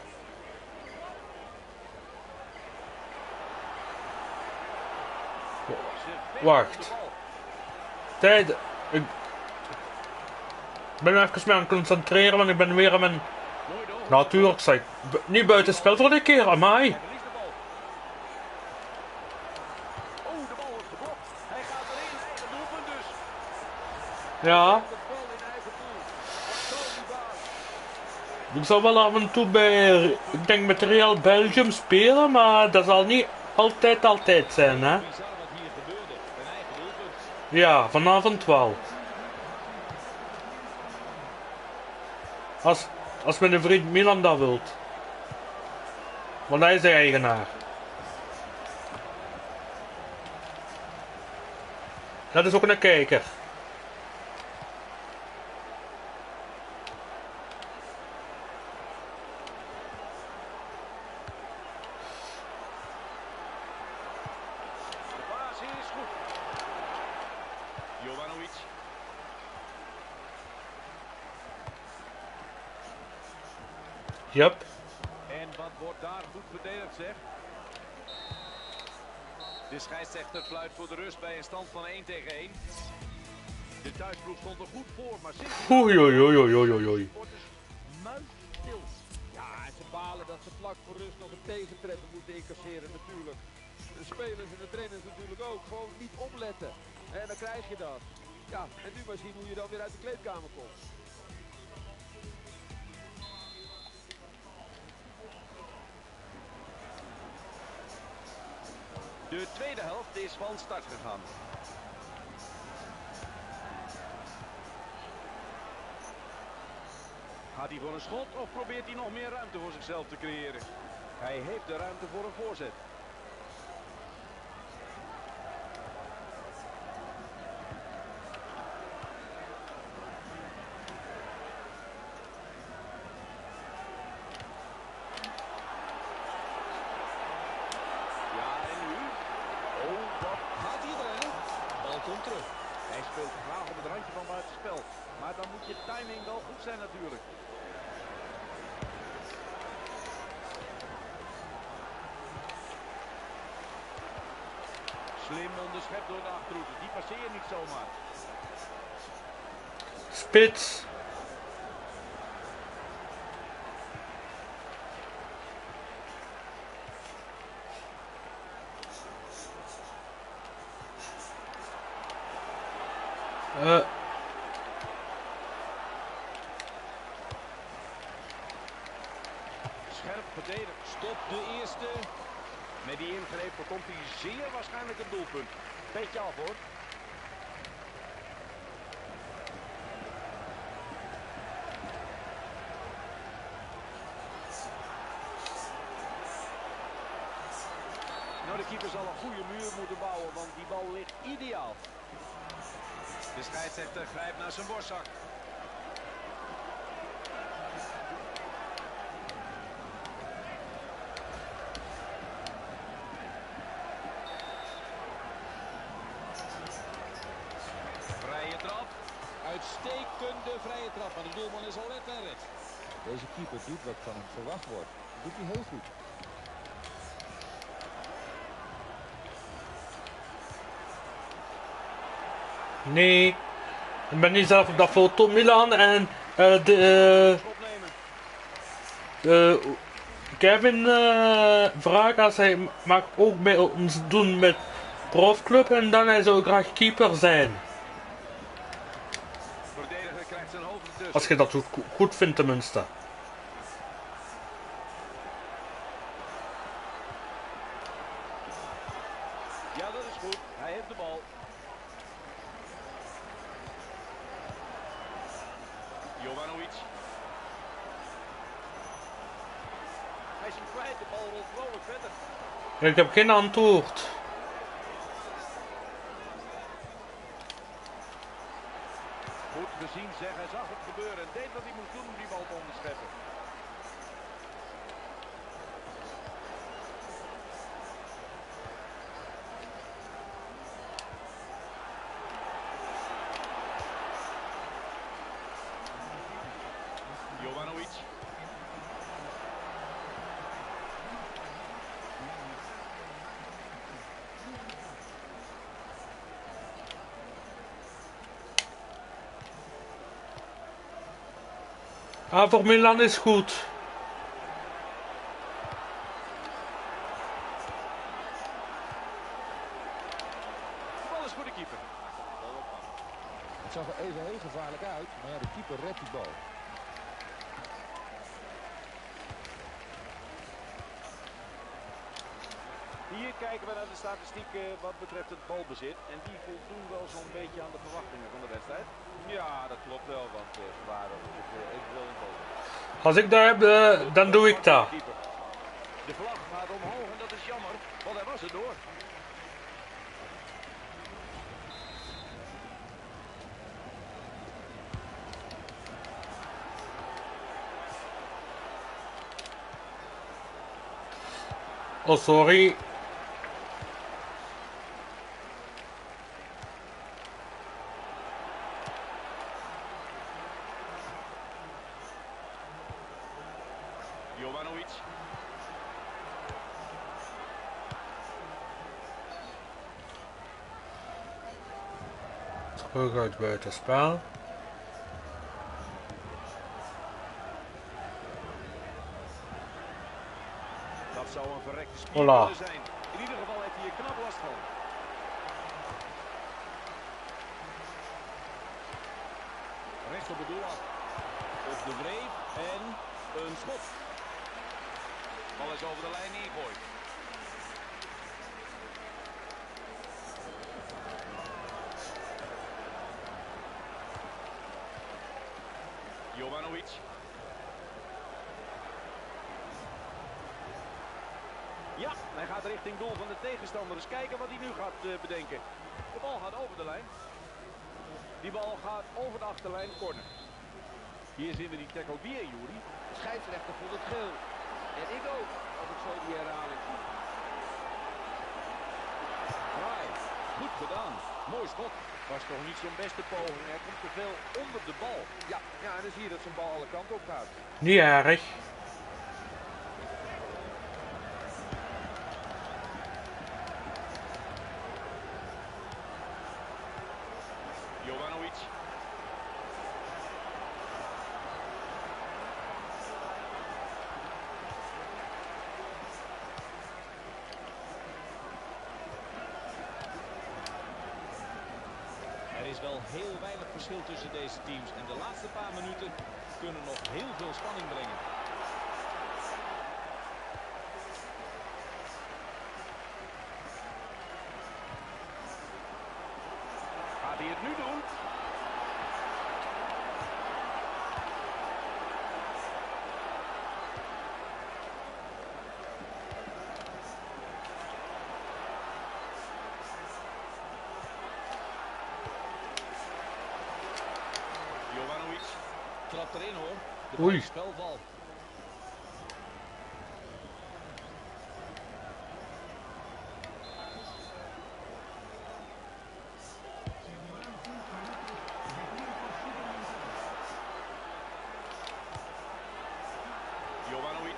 wacht. Tijd. Ik ben even mee aan het concentreren, want ik ben weer aan mijn... Mooi door. Natuurlijk, zeg. B- niet buiten spel voor de keer, amai. Hij verliest de bal. Oh, de bal wordt geblokt. Hij gaat erin. Eigen doelpunt dus. Ja, De bal in eigen doel. Wat zo die baas. ik zal wel af en toe bij, ik denk met Real Belgium spelen, maar dat zal niet altijd altijd zijn, hè. Bizar wat hier gebeurde. Een eigen doelpunt. Ja, vanavond wel. Als, als mijn vriend Milan dat wilt. Want hij is de eigenaar. Dat is ook een kijker. De baas is goed. Jovanovic. Yep. En wat wordt daar goed verdedigd, zeg. De scheidsrechter fluit voor de rust bij een stand van één tegen één. De thuisploeg stond er goed voor, maar sinds... Oei oei oei oei oei oei oei. supporters muisstil. Ja, en ze balen dat ze vlak voor rust nog een tegentreffen moeten incasseren natuurlijk. De spelers en de trainers natuurlijk ook. Gewoon niet opletten. En dan krijg je dat. Ja, en nu maar zien hoe je dan weer uit de kleedkamer komt. De tweede helft is van start gegaan. Gaat hij voor een schot of probeert hij nog meer ruimte voor zichzelf te creëren? Hij heeft de ruimte voor een voorzet. Ja, en nu? Oh, wat gaat hij erin? Bal komt terug. Hij speelt graag op het randje van buitenspel. Maar dan moet je timing wel goed zijn natuurlijk. Slim onderschept door de achterhoede. Die passeer je niet zomaar. Spits. Uh. Scherp verdedigd. Stop de eerste. Met die ingreep voorkomt hij zeer waarschijnlijk een doelpunt. Beetje af hoor. Nou, de keeper zal een goede muur moeten bouwen, want die bal ligt ideaal. De scheidsrechter grijpt naar zijn borstzak. Vrije trap. Uitstekende vrije trap, maar de doelman is al net en red. Deze keeper doet wat van hem verwacht wordt. Dat doet hij heel goed. Nee, ik ben niet zelf op dat foto. Milan en uh, de, uh, uh, Kevin uh, vraagt als hij mag ook bij ons doen met profclub en dan hij zou graag keeper zijn. Als je dat goed, goed vindt tenminste. Ja, dat is goed. Hij heeft de bal. Jovanovic. Hij is hem kwijt, de bal rolt vrolijk verder. Ik heb geen antwoord. Goed gezien zeg, hij zag het gebeuren en deed wat hij moest doen om die bal te onderscheppen. Jovanovic. Ah, voor Milan is goed. De bal is voor de keeper. Het zag er even heel gevaarlijk uit, maar ja, de keeper redt die bal. Hier kijken we naar de statistieken wat betreft het balbezit. En die voldoen wel zo'n beetje aan de verwachtingen van de wedstrijd. Ja, dat klopt wel, want uh, ze waren uh, evenveel in bal. Als ik daar heb, uh, dan doe ik dat. De vlag gaat omhoog en dat is jammer, want hij was er door. Oh, sorry. Jovanovic. Terug uit buitenspel. Dat zou een verrekte spier Hola. kunnen zijn. In ieder geval heeft hij er knap last van. Recht op het doel af. Op de wreef en een schot. Bal is over de lijn ingegooid. Jovanovic. Ja, hij gaat richting doel van de tegenstander. Dus kijken wat hij nu gaat uh, bedenken. De bal gaat over de lijn. Die bal gaat over de achterlijn, corner. Hier zien we die tackle weer, Juri. De scheidsrechter vond het geel. En ik ook, als ik zo die herhaling zie. Right. Goed gedaan. Mooi schot. Was toch niet zo'n beste poging. Hij komt te veel onder de bal. Ja, ja, en dan zie je dat zijn bal alle kanten op gaat. Niet erg. heel weinig verschil tussen deze teams. En de laatste paar minuten kunnen nog heel veel spanning brengen. Gaat hij het nu doen? Jovanovic trapt erin hoor. De Oei. spelbal. Jovanovic.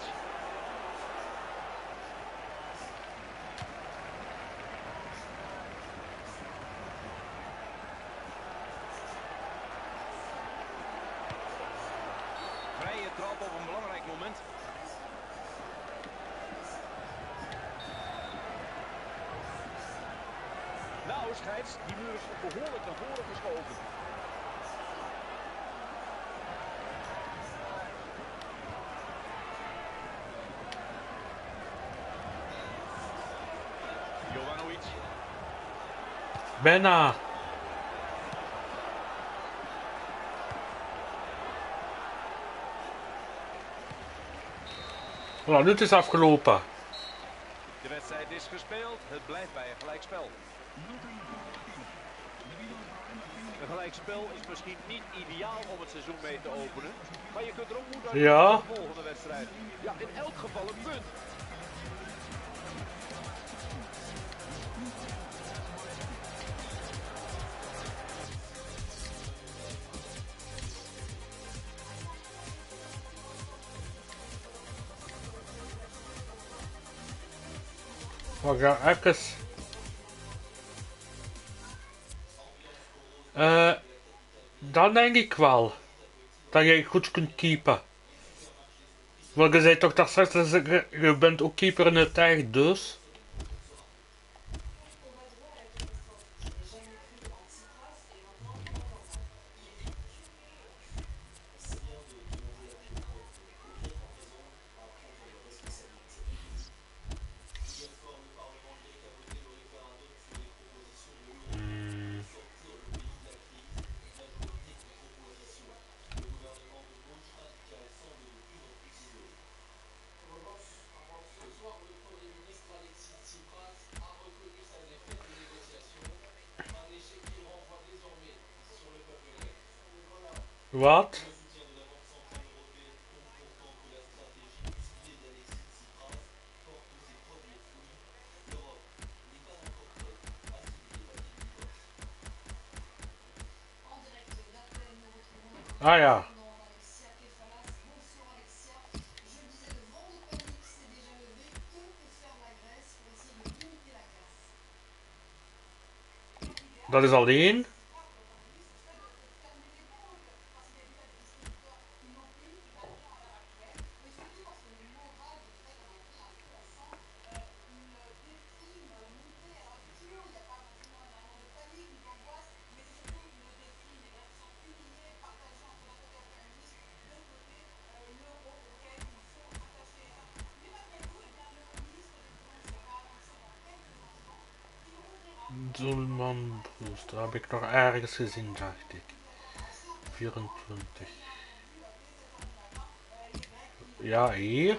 Vrije trap op een belangrijk moment. Nou, scheids, die muur is behoorlijk naar voren geschoven. Jovanovic. Bijna. Nou, nu is het afgelopen. De wedstrijd is gespeeld. Het blijft bij een gelijkspel. Een gelijkspel is misschien niet ideaal om het seizoen mee te openen. Maar je kunt er ook moed uit Ja. de volgende wedstrijd. Ja, in elk geval een punt. We gaan even. Eh, dan denk ik wel dat je goed kunt keepen. Want je zei toch dat straks dat je, je bent ook keeper in het eigen, dus. Hmm. Wat? Ah ja. Dat is alleen. Doelman Broes, dat heb ik nog ergens gezien, dacht ik. vierentwintig. Ja, hier.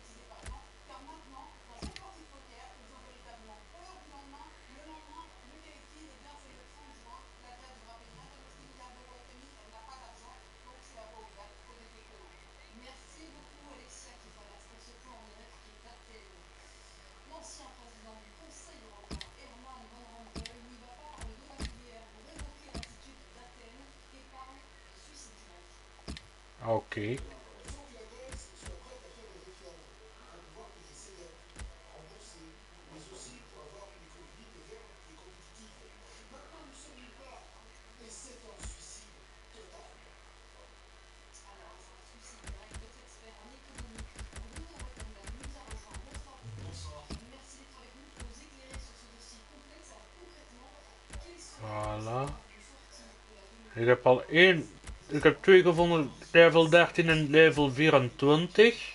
Oké. Voilà. Ik heb al één, ik heb twee gevonden, level dertien en level vierentwintig.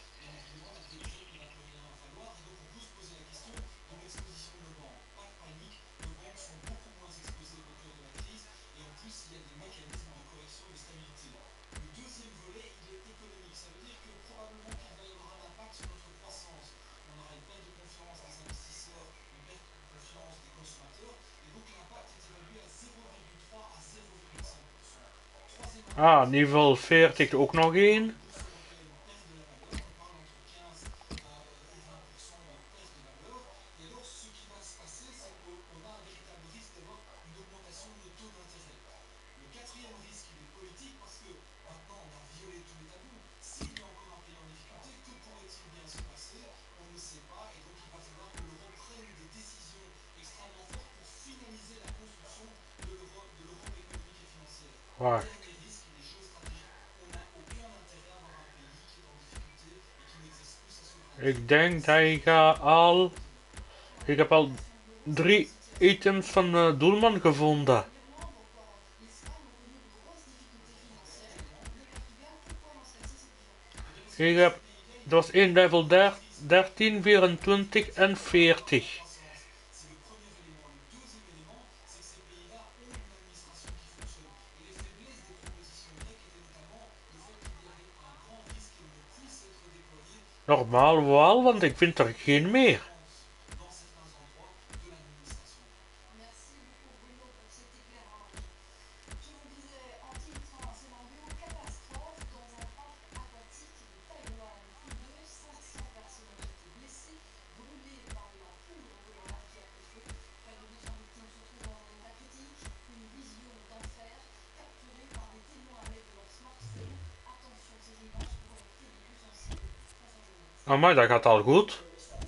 Ah, niveau veertig ook nog één. Wacht. Ik denk dat ik ga al... Ik heb al drie items van de doelman gevonden. Ik heb... Dat was één level dertien, vierentwintig en veertig. Normaal wel, want ik vind er geen meer. Amai, dat gaat al goed.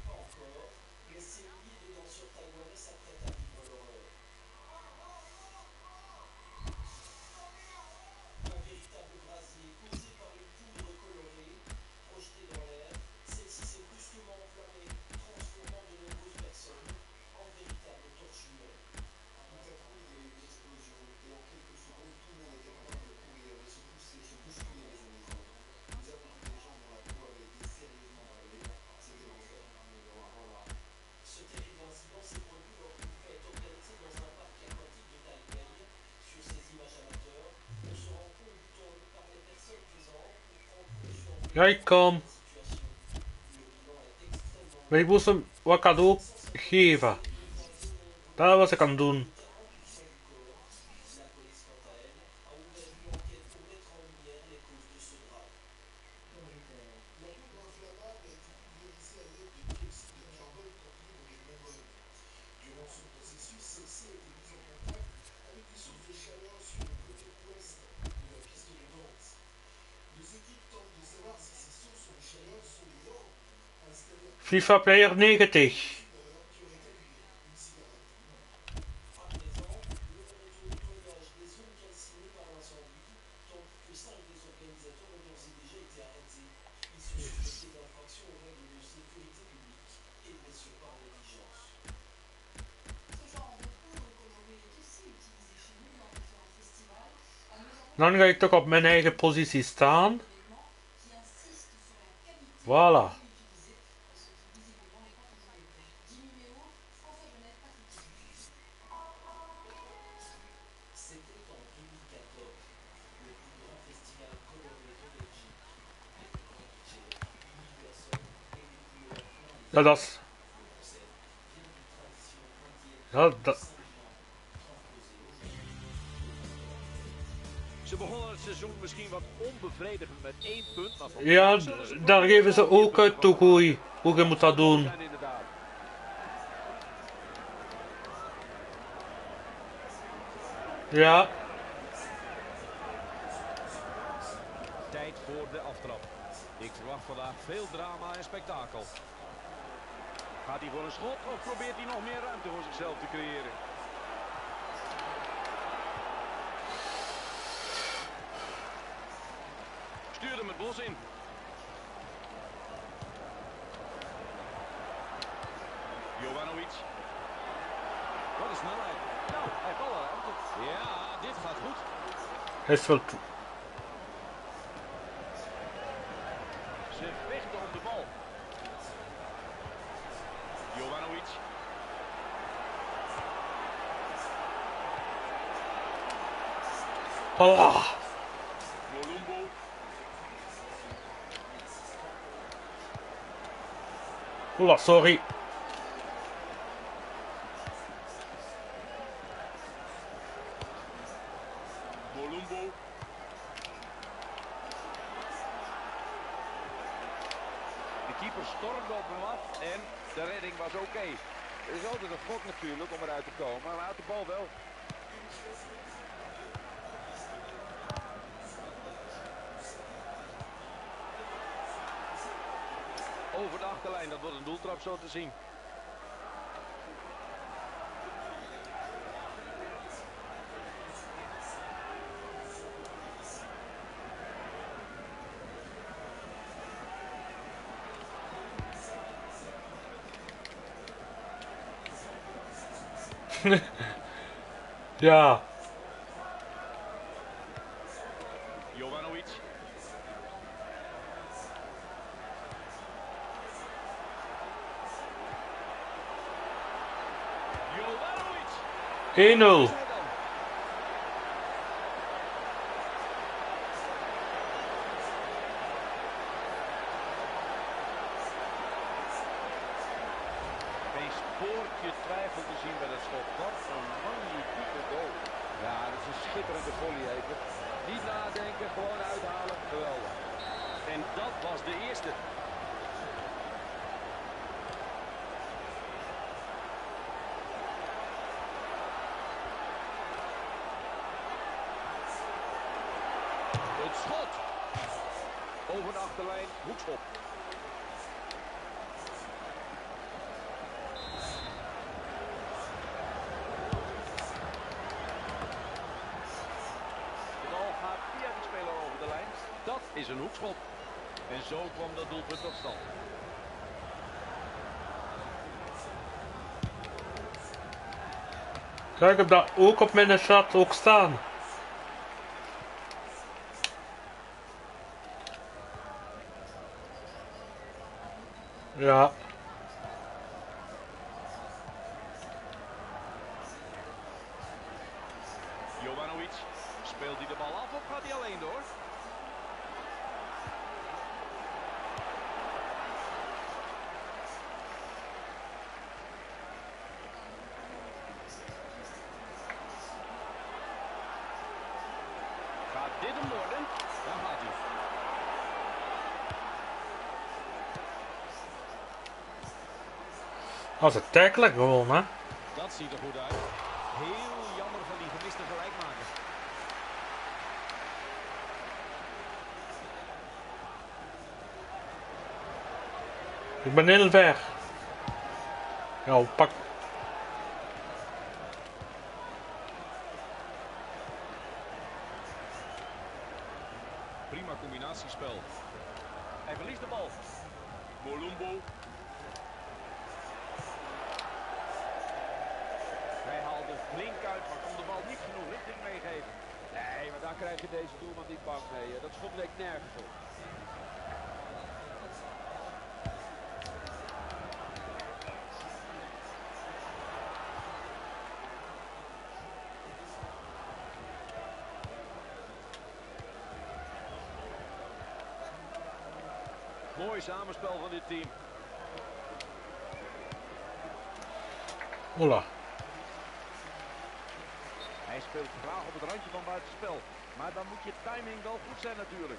Ja, ik kom. Maar ik moest hem wat cadeau geven. Dat was ik aan het doen. FIFA Player negentig. Dan ga ik toch op mijn eigen positie staan. Voilà. Ja, dat is... Ja, dat... Ze begonnen het seizoen misschien wat onbevredigend met één punt. Maar Ja, daar geven ze ook uit toe hoe, hoe je moet dat doen. Ja. Tijd voor de aftrap. Ik verwacht vandaag veel drama en spektakel. Gaat hij voor een schot of probeert hij nog meer ruimte voor zichzelf te creëren? Stuur hem het bos in. Jovanovic. Wat een snelheid. Nou, hij heeft alle ruimte. Ja, dit gaat goed. Hij is wel toe. Ze vechten om de bal. Jovanovic. Oh, Molumbo. ola, sorry. Molumbo. De keeper stormde op hem af en de redding was oké. Okay. Het is altijd een gok natuurlijk om eruit te komen, maar hij houdt de bal wel. Over de achterlijn, dat wordt een doeltrap zo te zien. Ja. Jovanovic. Jovanovic. één nul. Geen spoortje twijfel te zien bij dat schot. Wat een magnifieke goal. Ja, dat is een schitterende volley even. Niet nadenken, gewoon uithalen. Geweldig. En dat was de eerste. Het schot. Over de achterlijn, hoekschop. De bal gaat via de speler over de lijn. Dat is een hoekschop. En zo kwam dat doelpunt tot stand. Kijk, ik heb daar ook op mijn chat ook staan. Ja. Jovanovic, speelt hij de bal af of gaat hij alleen door? Gaat dit hem worden? Dan gaat hij. Als het tackelen gewoon, hè. Dat ziet er goed uit. Heel jammer van die gemiste gelijkmaker. Ik ben heel ver. Ja, pak. Prima combinatiespel. Hij verliest de bal. Molumbo. Hij haalde flink uit, maar kon de bal niet genoeg richting meegeven. Nee, maar daar krijg je deze doelman niet bang mee. Dat schot leek nergens op. Mooi samenspel van dit team. Ola. Hij speelt graag op het randje van buitenspel. Maar dan moet je timing wel goed zijn natuurlijk.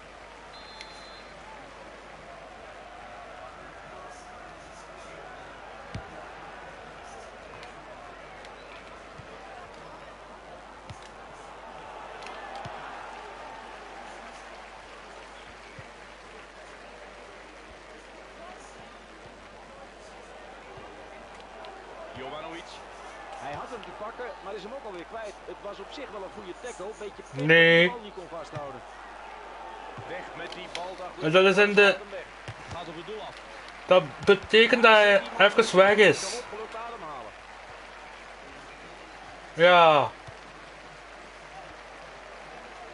Jovanovic. Hij had hem te pakken, maar is hem ook alweer kwijt. Het was op zich wel een goede tackle. Beetje pech Nee. dat hij de bal niet kon vasthouden. Weg met die bal. En dat is in de... Gaat op het doel af. Dat betekent dat hij even weg is. Kan opgelukt ademhalen. Ja.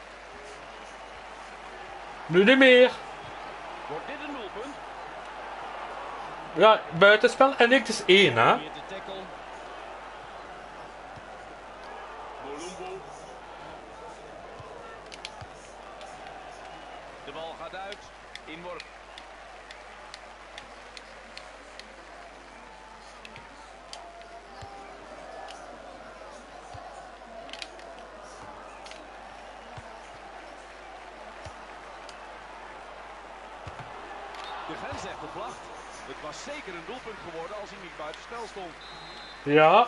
Nu niet meer. Wordt dit een doelpunt? Ja, buitenspel en ik is één, hè. Hier de tackle. Molumbo. De bal gaat uit. Inworp. De grensrechter vlacht. Het was zeker een doelpunt geworden als hij niet buitenspel stond. Ja.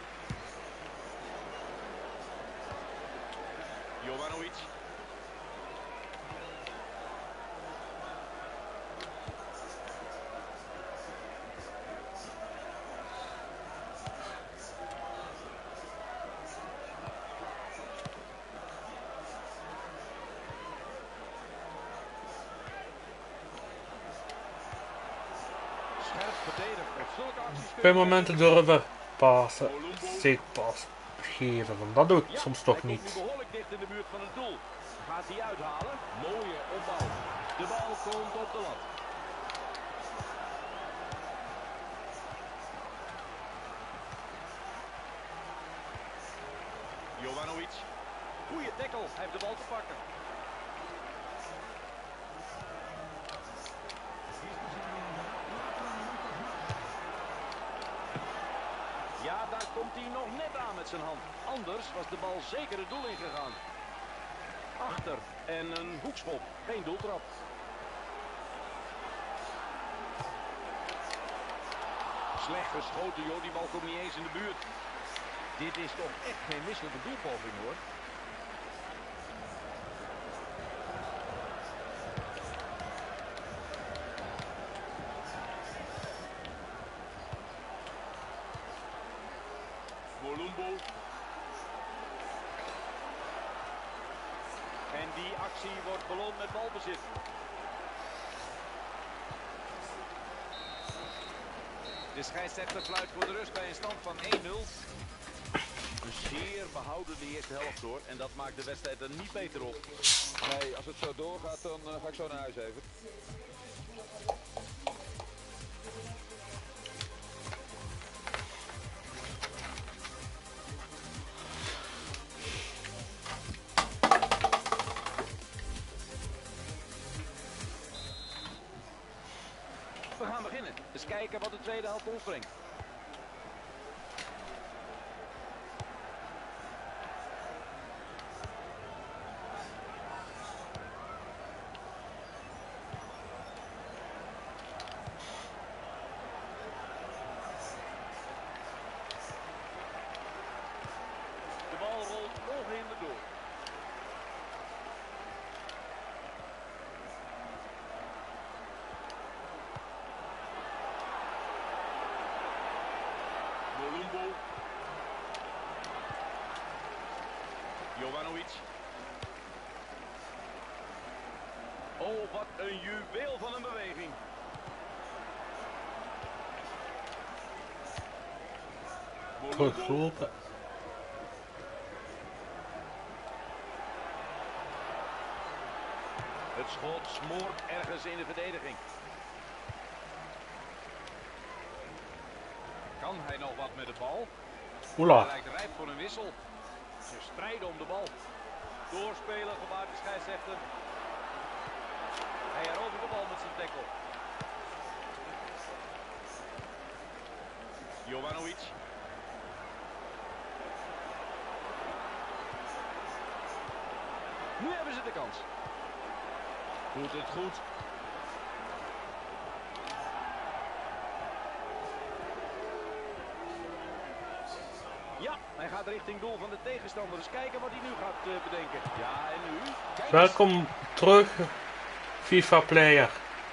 Jovanovic. Scherp verdedigd met zulke acties. Op een momenten durven passen. Steekpas geven, want dat doe ik soms toch Hij komt niet. nu behoorlijk dicht in de buurt van het doel. Gaat hij uithalen? Mooie opbouw. De bal komt op de lat. Jovanovic. Goeie tackle. Hij heeft de bal te pakken. Ja, daar komt hij nog net aan met zijn hand. Anders was de bal zeker het doel ingegaan. Achter en een hoekschop. Geen doeltrap. Slecht geschoten, joh. Die bal komt niet eens in de buurt. Dit is toch echt geen misselijke doelpoging, hoor. Molumbo. En die actie wordt beloond met balbezit. De scheidsrechter fluit voor de rust bij een stand van één nul. Een zeer behouden de eerste helft hoor. En dat maakt de wedstrijd er niet beter op. Nee, als het zo doorgaat, dan uh, ga ik zo naar huis even. We gaan beginnen. Eens kijken wat de tweede helft ons brengt. De bal rolt ongehinderd door. Molumbo. Jovanovic. Oh, wat een juweel van een beweging. Molumbo. Teruglopen. Het schot smoort ergens in de verdediging. Kan hij nog wat met de bal? Hij Oela. lijkt rijp voor een wissel. Ze strijden om de bal. Doorspelen, gebaart de scheidsrechter. Hij herovert de bal met zijn tackle. Jovanovic. Nu hebben ze de kans. Doet het goed. Ja, hij gaat richting doel van de tegenstander. Dus kijken wat hij nu gaat uh, bedenken. Ja, en nu? Kijk eens. Welkom terug, FIFA player.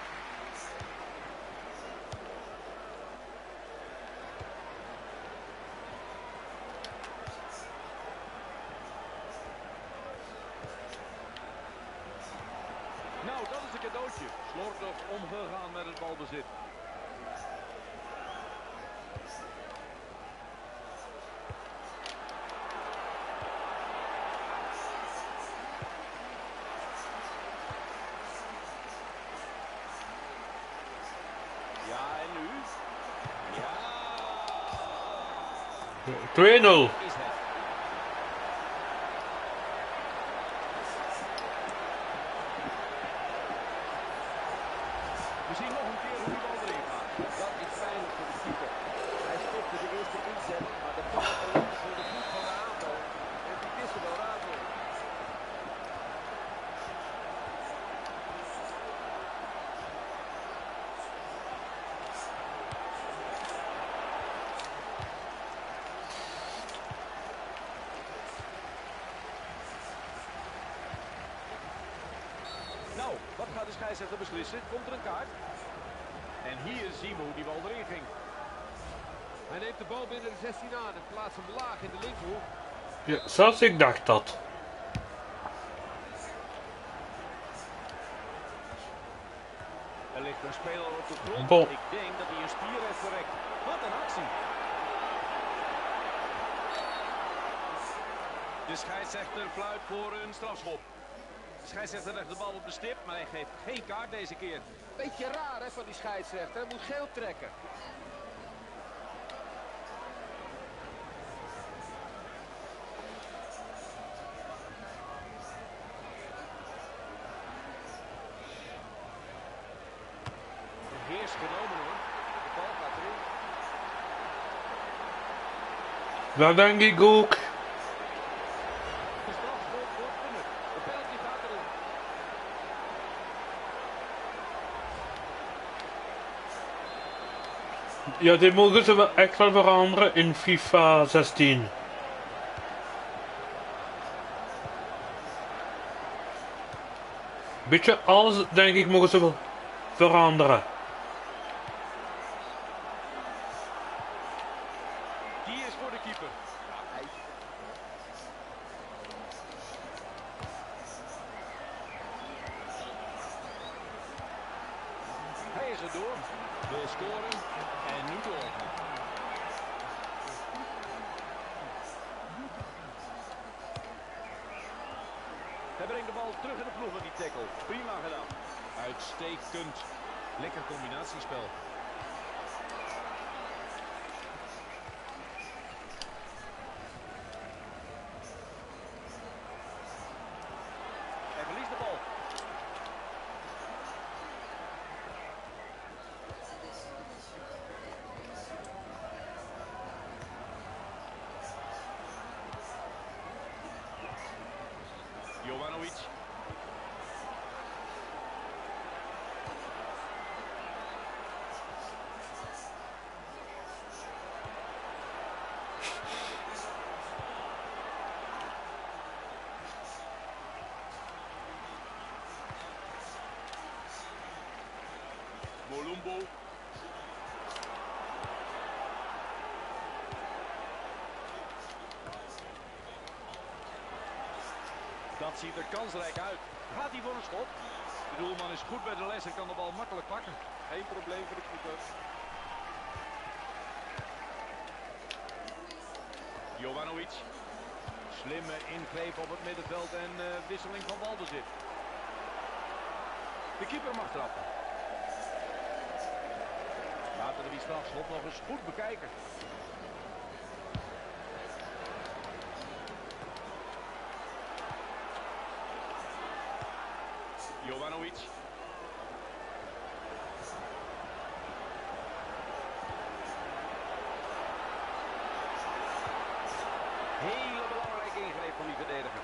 Nou, dat is een cadeautje. Slordig omgegaan met het balbezit. twee nul. Is het. We zien nog een keer hoe die bal erin gaat. Dat is fijn voor de keeper. Hij stopte de eerste inzet, maar de bal belandt voor de voet van de aanval. En die is er wel raad mee. Nou, wat gaat de scheidsrechter beslissen? Komt er een kaart? En hier zien we hoe die bal erin ging. Hij neemt de bal binnen de zestien aan en plaatst hem laag in de linkerhoek. Ja, zelfs ik dacht dat. Er ligt een speler op de grond. Bal. Ik denk dat hij een spier heeft verrekt. Wat een actie. De scheidsrechter fluit voor een strafschop. De scheidsrechter legt de bal op de stip, maar hij geeft geen kaart deze keer. Beetje raar hè, van die scheidsrechter. Hij moet geel trekken. De heers genomen hoor. De bal gaat erin. Dat denk ik ook. De strafschop wordt benut. De penalty gaat erin. Ja, die mogen ze wel echt wel veranderen in FIFA zestien. Beetje alles, denk ik, mogen ze wel veranderen. Die is voor de keeper. Hij is er door. Wil scoren. En nu doorgaan. Hij brengt de bal terug in de ploeg met die tackle. Prima gedaan. Uitstekend. Lekker combinatiespel. Hij verliest de bal. Jovanovic. Molumbo. Dat ziet er kansrijk uit. Gaat hij voor een schot? De doelman is goed bij de les en kan de bal makkelijk pakken. Geen probleem voor de keeper. Jovanovic. Slimme ingreep op het middenveld en uh, wisseling van balbezit. De keeper mag trappen. Laten we die strafschop nog eens goed bekijken. Jovanovic. Hele belangrijke ingreep van die verdediger.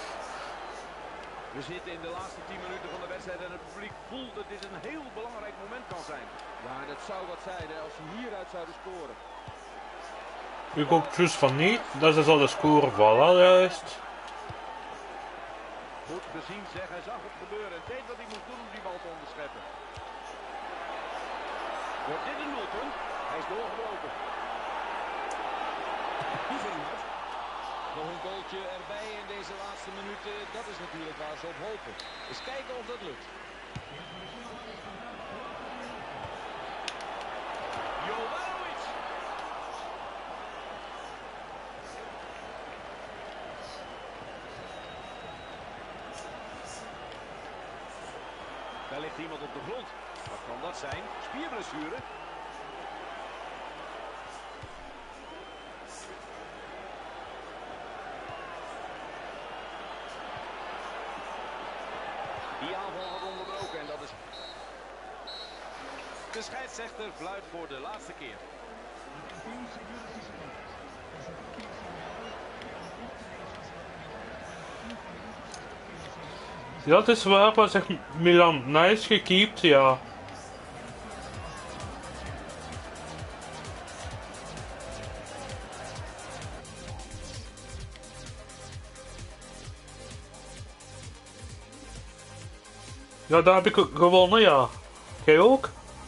We zitten in de laatste tien minuten van de wedstrijd en het publiek voelt dat dit een heel belangrijk moment kan zijn. Ja, dat zou wat zijn hè, als ze hieruit zouden scoren. Ik hoop juist van niet. Dat is al de score vallen juist. Goed gezien zeg, hij zag het gebeuren en deed wat hij moest doen om die bal te onderscheppen. Wordt dit een doelpunt? Hij is doorgebroken. Oefenmaat. Nog een goaltje erbij in deze laatste minuten. Dat is natuurlijk waar ze op hopen. Eens kijken of dat lukt. Jovanovic. Daar ligt iemand op de grond. Wat kan dat zijn? Spierblessure. De scheidsrechter fluit voor de laatste keer. Ja, het is waar, wat zegt Milan. Nice gekiept, ja. Ja, daar heb ik gewonnen, ja. Jij ook?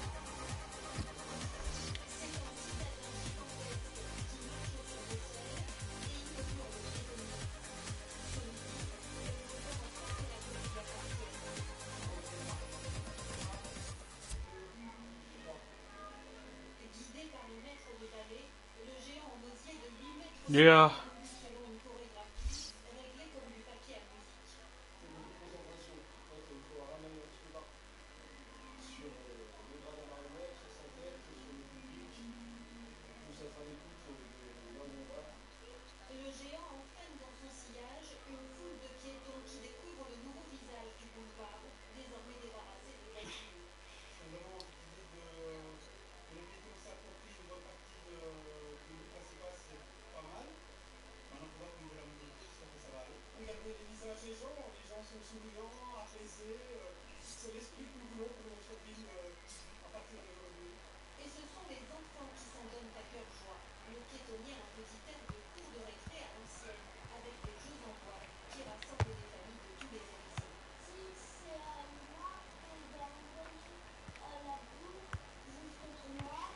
Guidé par le maître de ballet, le géant en osier de huit mètres Ja. selon une chorégraphie réglée comme du papier à musique. C'est beaucoup de concentration. En fait, il faut ramener un petit peu partout. Sur euh, le gradin baromètre, sur sa tête, sur le public. Plus ça fera des coups de l'homme en bas. Le géant entraîne dans son sillage une foule de piétons qui découvrent le nouveau visage du boulevard, désormais débarrassé de voitures. C'est vraiment l'idée de, de les piétons s'approprient une bonne partie de, de l'île principale, c'est pas mal. Maintenant, il faut voir qu'au niveau de la mobilité, j'espère que ça va aller. Regardez les visages des gens, les gens sont souriants, apaisés. euh, C'est l'esprit que nous voulons pour notre ville euh, à partir d'aujourd'hui. Et ce sont les enfants qui s'en donnent à cœur joie. Le piétonnier a un petit air de cours de récré à l'ancienne, avec des jeux en bois qui rassemblent des familles de tous les horizons. Si c'est à moi, on va envoyer à la boule jusqu'au tournoi.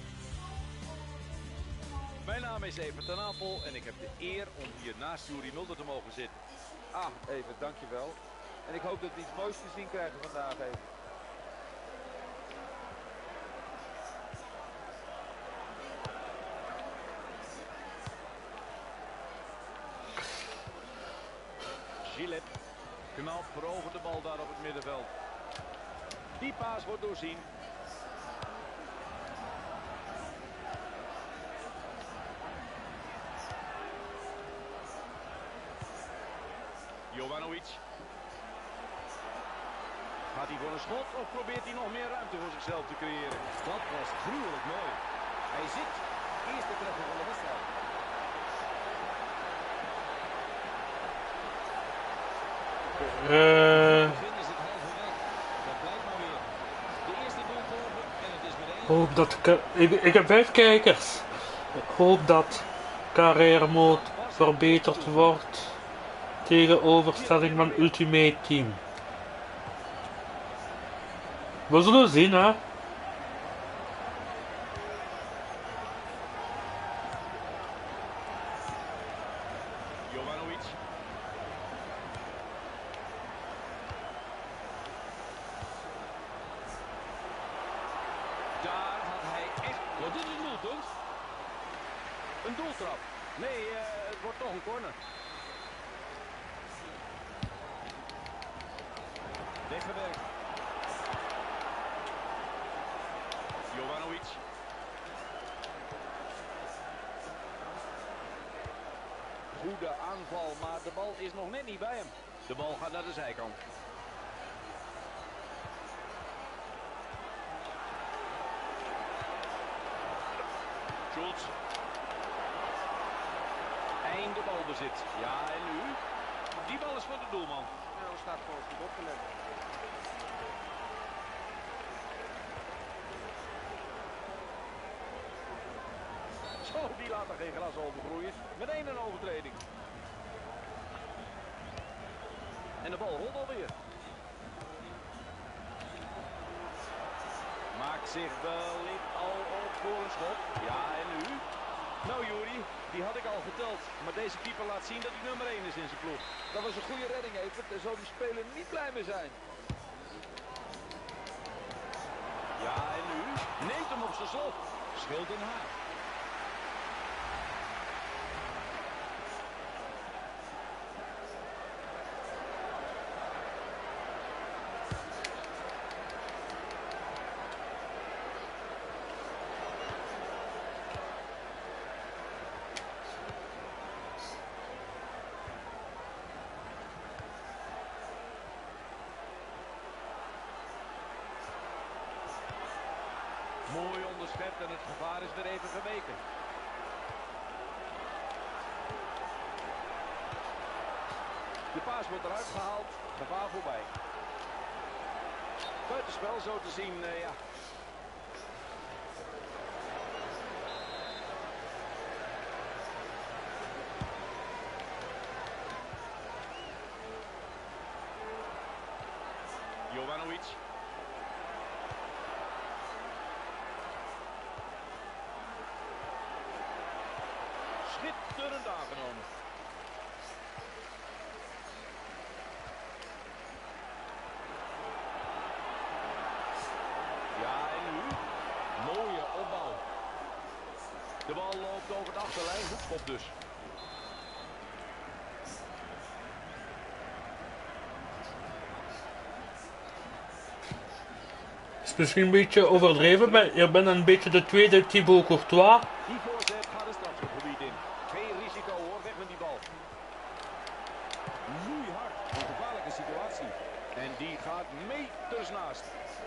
Mijn naam is Evert ten Apel en ik heb de eer om hier naast Yuri Mulder te mogen zitten. Ah, even, dankjewel. En ik hoop dat we iets moois te zien krijgen vandaag even. Gillet knalt verovert de bal daar op het middenveld. Die paas wordt doorzien. Jovanovic. Gaat hij voor een schot of probeert hij nog meer ruimte voor zichzelf te creëren? Dat was gruwelijk mooi. Hij zit. Eerste treffer van de wedstrijd. Eh, Vinden ze het halverwege. Dat blijkt maar weer. De eerste doelpoging en het is meteen. hoop dat ik, ik, ik heb vijf kijkers. Ik hoop dat carrière mode verbeterd wordt tegenoverstelling van Ultimate Team. We zullen zien, hè. Jovanovic. Daar had hij echt... Wordt dit een doelpunt? Een doeltrap. Nee, uh, het wordt toch een corner. Weggewerkt. Jovanovic. Goede aanval, maar de bal is nog net niet bij hem. De bal gaat naar de zijkant. Schultz. Einde balbezit. Ja, en nu? Die bal is voor de doelman. Nou, staat gewoon goed opgelet. Zo, die laat er geen gras overgroeien. Meteen een overtreding. En de bal rolt alweer. Maakt zich wellicht al op voor een schot. Ja, en nu? Nou, Juri, die had ik al geteld. Maar deze keeper laat zien dat hij nummer één is in zijn ploeg. Dat was een goede redding, Evert. Daar zal die speler niet blij mee zijn. Ja, en nu? Neemt hem op zijn slot. Scheelt een haar. Mooi onderschept en het gevaar is weer even geweken. De paas wordt eruit gehaald. Gevaar voorbij. Buitenspel zo te zien, uh, ja. Jovanovic. Schitterend aangenomen. Ja, en nu? Mooie opbouw. De bal loopt over de achterlijn. Hoekschop dus. Is misschien een beetje overdreven, maar je bent een beetje de tweede Thibaut Courtois. Die voorzet gaat het strafschopgebied in. Geen risico hoor, weg met die bal. Loeihard, een gevaarlijke situatie. En die gaat meters naast.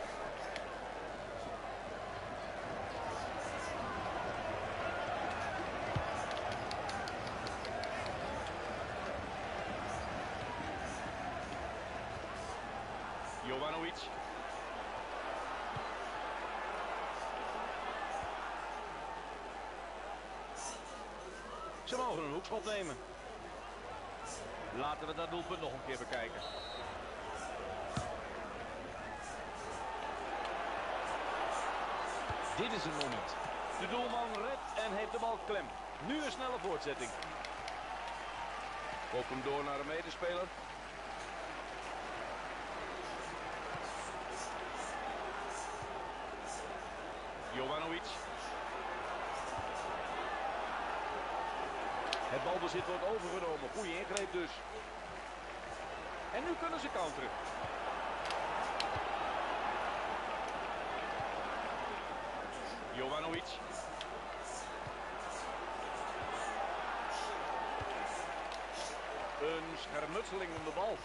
Jovanovic. Ze mogen een hoekschop nemen. Laten we dat doelpunt nog een keer bekijken. Dit is een moment. De doelman redt en heeft de bal klem. Nu een snelle voortzetting. Op hem door naar een medespeler. Jovanovic. Het balbezit wordt overgenomen. Goeie ingreep dus. En nu kunnen ze counteren. Jovanovic. Een schermutseling om de bal.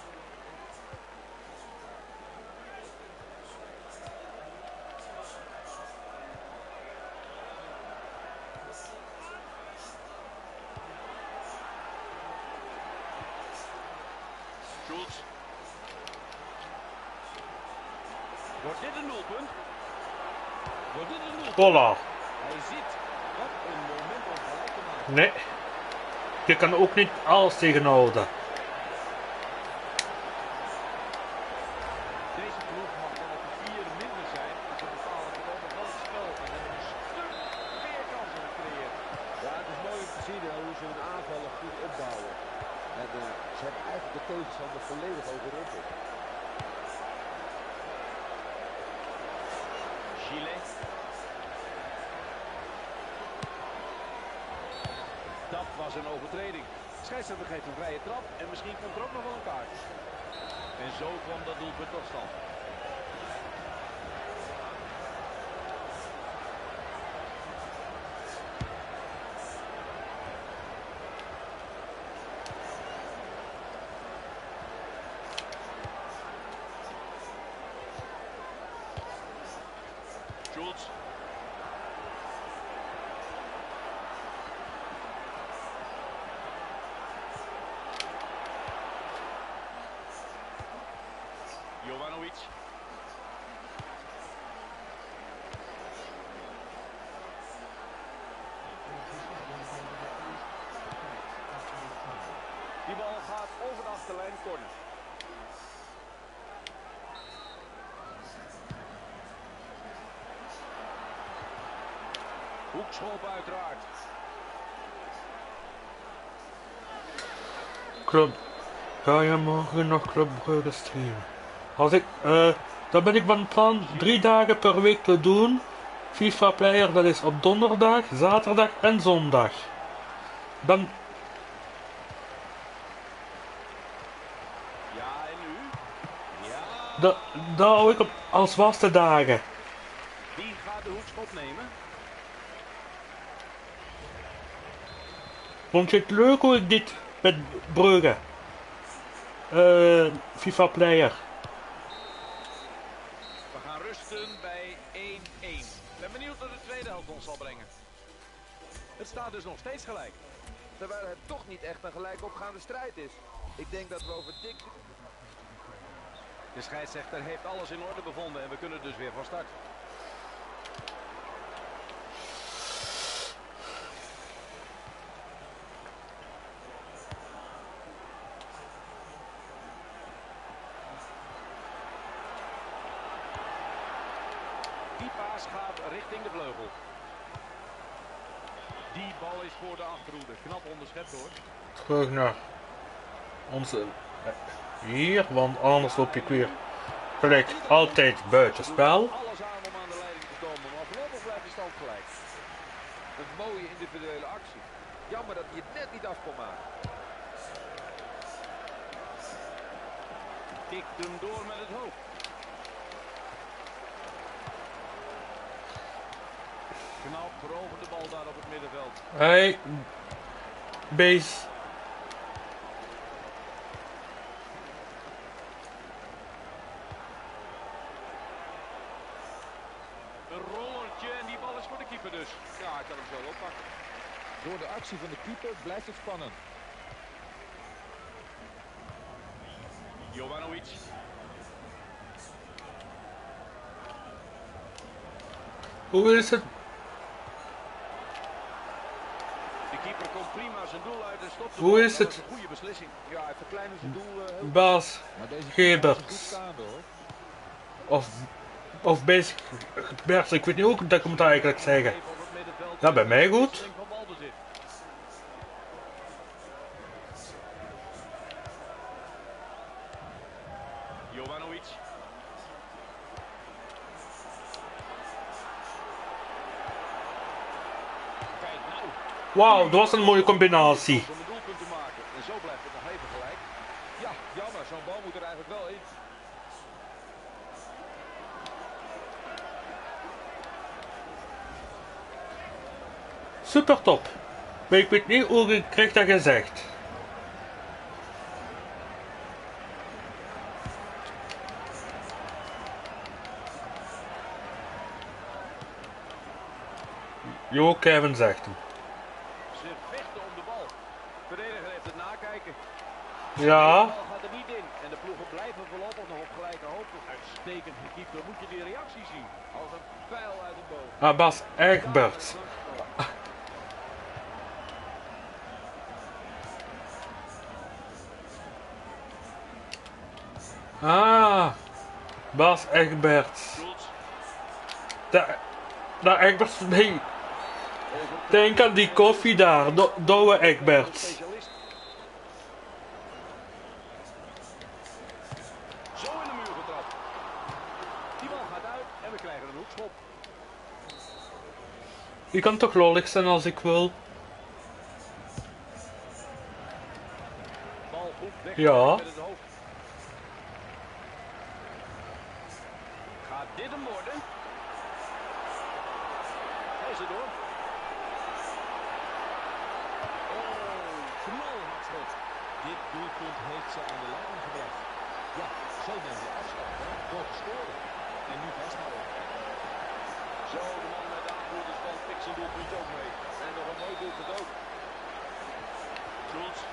Schultz. Wordt dit een doelpunt? Wordt dit een doelpunt? Voilà. Hij ziet wat een moment om gelijk te maken. Nee. Je kan ook niet alles tegenhouden. Deze ploeg mag dan op de vier minder zijn. Als ze bepalen te komen van het spel. En hebben een stuk meer kansen gecreëerd. Ja, het is mooi om te zien hè, hoe ze hun aanvallen goed opbouwen. En, uh, ze hebben eigenlijk de tegenstander volledig overrompeld. Gillet. Dat was een overtreding. De scheidsrechter geeft een vrije trap en misschien komt er ook nog wel een kaart. En zo kwam dat doelpunt tot stand. Schultz. Jovanovic. Die bal gaat over de achterlijn, corner. Hoekschop uiteraard. Club. Ga je morgen nog Club Brugge streamen? Als ik, uh, dan ben ik van plan drie dagen per week te doen. FIFA Player, dat is op donderdag, zaterdag en zondag. Dan, Ja, en nu? Ja. da, dat hou ik op als vaste dagen. Wie gaat de hoekschop nemen? Vond je het leuk hoe ik dit met Brugge? Uh, FIFA Player. We gaan rusten bij één-één. Ik ben benieuwd wat de tweede helft ons zal brengen. Het staat dus nog steeds gelijk. Terwijl het toch niet echt een gelijk opgaande strijd is. Ik denk dat we over dik... De scheidsrechter heeft alles in orde bevonden en we kunnen dus weer van start. Die paas gaat richting de vleugel. Die bal is voor de achterhoede. Knap onderschept hoor. Terug naar onze hier, want anders loop ik weer gelijk altijd buitenspel. Alles aan om aan de leiding te komen, maar voorlopig blijft de stand gelijk. Een mooie individuele actie. Jammer dat hij het net niet af kon maken. Tikt hem door met het hoofd. Knap verovert de bal daar op het middenveld. Hey, base. Een rollertje en die bal is voor de keeper dus. Ja, hij kan hem zo oppakken. Door de actie van de keeper blijft het spannend. Jovanovic. Hoe is het? De keeper komt prima zijn doel uit en stopt de Hoe bal. is Dat het? is een goede beslissing. Ja, hij verkleinde zijn doel uh, heel Baas maar deze Gebert. goed staande, hoor. Of, of basic Bert, ik weet niet hoe dat ik moet eigenlijk zeggen. Even op het middenveld. Ja, bij mij goed. Wisseling van balbezit. Jovanovic. Kijk nou. Wauw, dat was een mooie combinatie. Om een doelpunt te maken. En zo blijft het nog even gelijk. Ja, jammer. Zo'n bal moet er eigenlijk wel in. Super top. Maar ik weet niet hoe ik krijg dat gezegd. Jo, Kevin zegt hem. Ze vechten om de bal. Verdediger heeft het nakijken. Ja, De bal gaat er niet in. En de ploegen blijven voorlopig nog op gelijke hoogte. Uitstekend gekiept. Dan moet je die reactie zien. Als een pijl uit een boog. ah, Bas Egbert. Ah, Bas Egbert. Schultz. De, de Egbert, nee. Denk aan die koffie daar, Do Douwe Egbert. Specialist. Zo in de muur getrapt. Die bal gaat uit en we krijgen een hoekschop. Je kan toch lollig zijn als ik wil. Bal goed weg Ja. met het hoofd. Gaat dit hem worden? Hij is er door. Oh, knalhard schot. Dit doelpunt heeft ze aan de leiding gebracht. Ja, zo neem je afstand, hè? Door te scoren. En nu vasthouden. Zo, de man met de aanvoerdersbal pikt zijn doelpunt ook mee. En nog een mooi doelpunt ook. Schultz.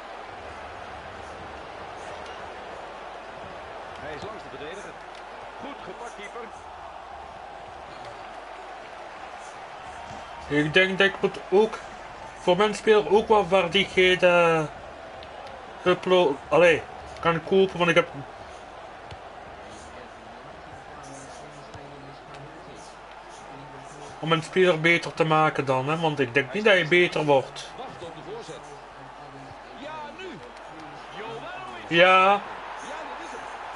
Hij is langs de verdediger. Goed gepakt, keeper. Ik denk dat ik moet ook voor mijn speler ook wat vaardigheden upload. Allee, kan kopen, want ik heb. Om een speler beter te maken dan, hè, want ik denk niet dat hij beter wordt. Wacht op de voorzet. Ja, nu. Jovanovic. Ja, Ja, dit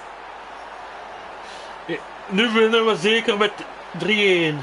is het. nu winnen we zeker met drie-een.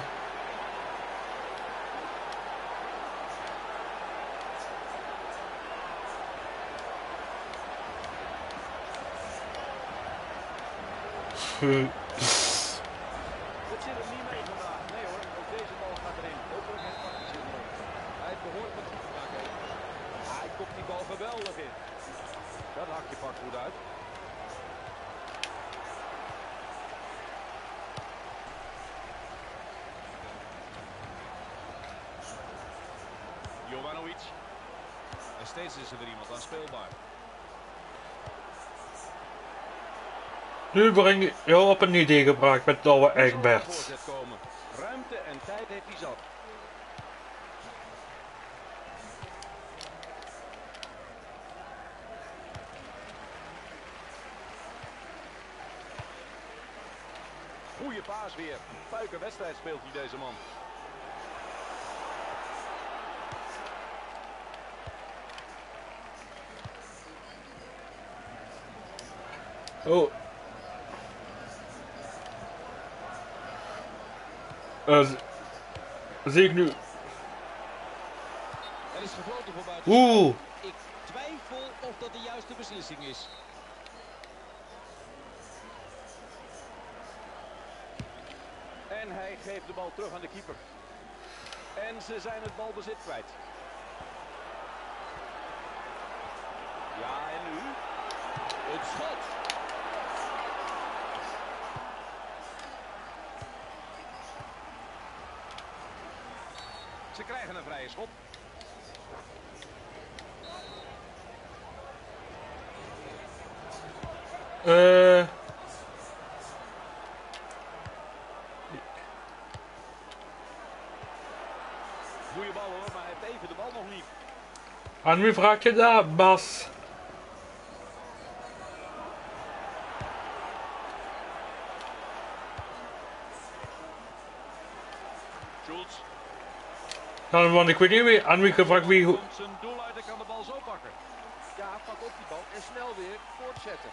Het zit er niet mee vandaag. Nee hoor, ook deze bal gaat erin. Hopelijk heeft Martens in de rond. Hij heeft behoorlijk met goed te maken. Hij kopt die bal geweldig in. Dat hakje pakt goed uit. Jovanovic. En steeds is er weer iemand aan speelbaar. Nu breng je jou op een idee gebracht met Douwe Egberts. Voorzet komen. Ruimte en tijd heeft hij zat. Goeie paas weer. Een puike wedstrijd speelt hij, deze man. Oh. Uh, zie ik nu. Er is gefloten voor buiten. Oeh. Ik twijfel of dat de juiste beslissing is. En hij geeft de bal terug aan de keeper. En ze zijn het balbezit kwijt. Ja, en nu? Het schot. Ze krijgen een vrije schop. Eh... Uh. Goeie bal hoor, maar hij heeft even de bal nog niet. Aan wie vraag je daar, Bas? Schultz. Nou, want ik weet niet wie, aan wie gevraagd wie... Komt zijn doel uit en kan de bal zo pakken. Ja, pak op die bal en snel weer voortzetten.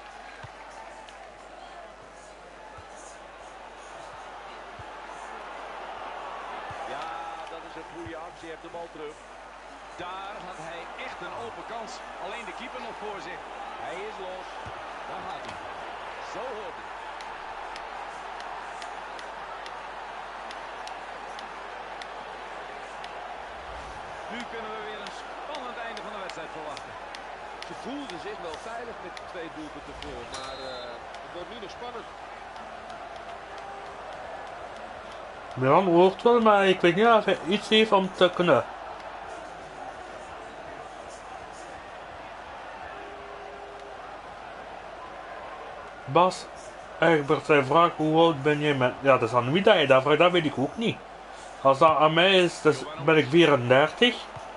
Ja, dat is een goede actie. Hij heeft de bal terug. Daar had hij echt een open kans. Alleen de keeper nog voor zich. Hij is los. Daar gaat hij. Zo hoort het. Nu kunnen we weer een spannend einde van de wedstrijd verwachten. Ze voelden zich wel veilig met twee doelpunten voor, maar uh, het wordt nu nog spannend. Milan hoort wel, maar ik weet niet of hij iets heeft om te kunnen. Bas Egbert, hij vraagt hoe oud ben je met... Ja, dat is aan wie dat je dat vraagt, dat weet ik ook niet. Als dat aan mij is, dus ben ik vierendertig.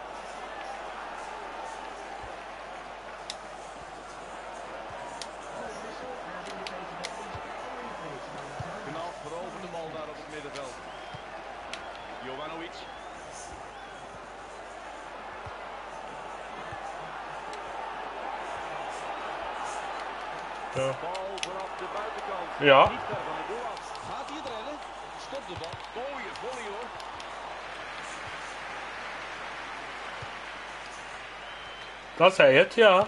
Knal veroverde bal daar op het middenveld. Jovanovic. Ja. Bal vanaf de buitenkant. Ja. Niet ver van de doel af. Gaat hij het redden? Stop de bal. Mooie volley hoor. Dat zei het, ja.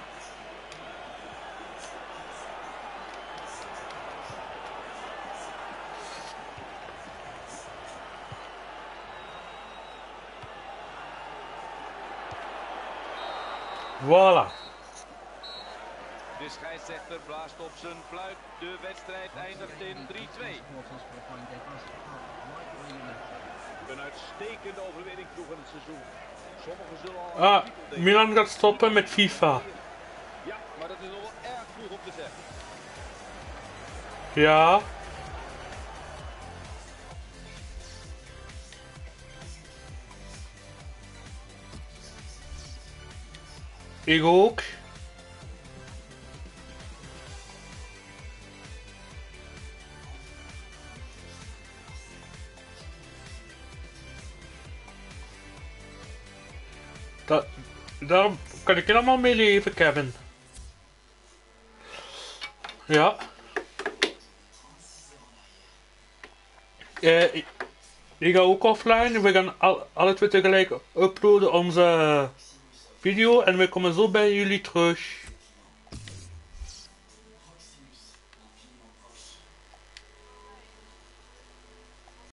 Voilà. De scheidsrechter blaast op zijn fluit. De wedstrijd eindigt in drie twee. Een uitstekende overwinning vroeg in het seizoen. Sommigen zullen al... Ah, Milan gaat stoppen met FIFA. Ja, maar dat is nog wel erg vroeg om te zeggen. Ja. Ik ook. Dat, daar kan ik helemaal mee leven, Kevin. Ja. Uh, ik, ik ga ook offline. We gaan al, alle twee tegelijk uploaden onze video en we komen zo bij jullie terug.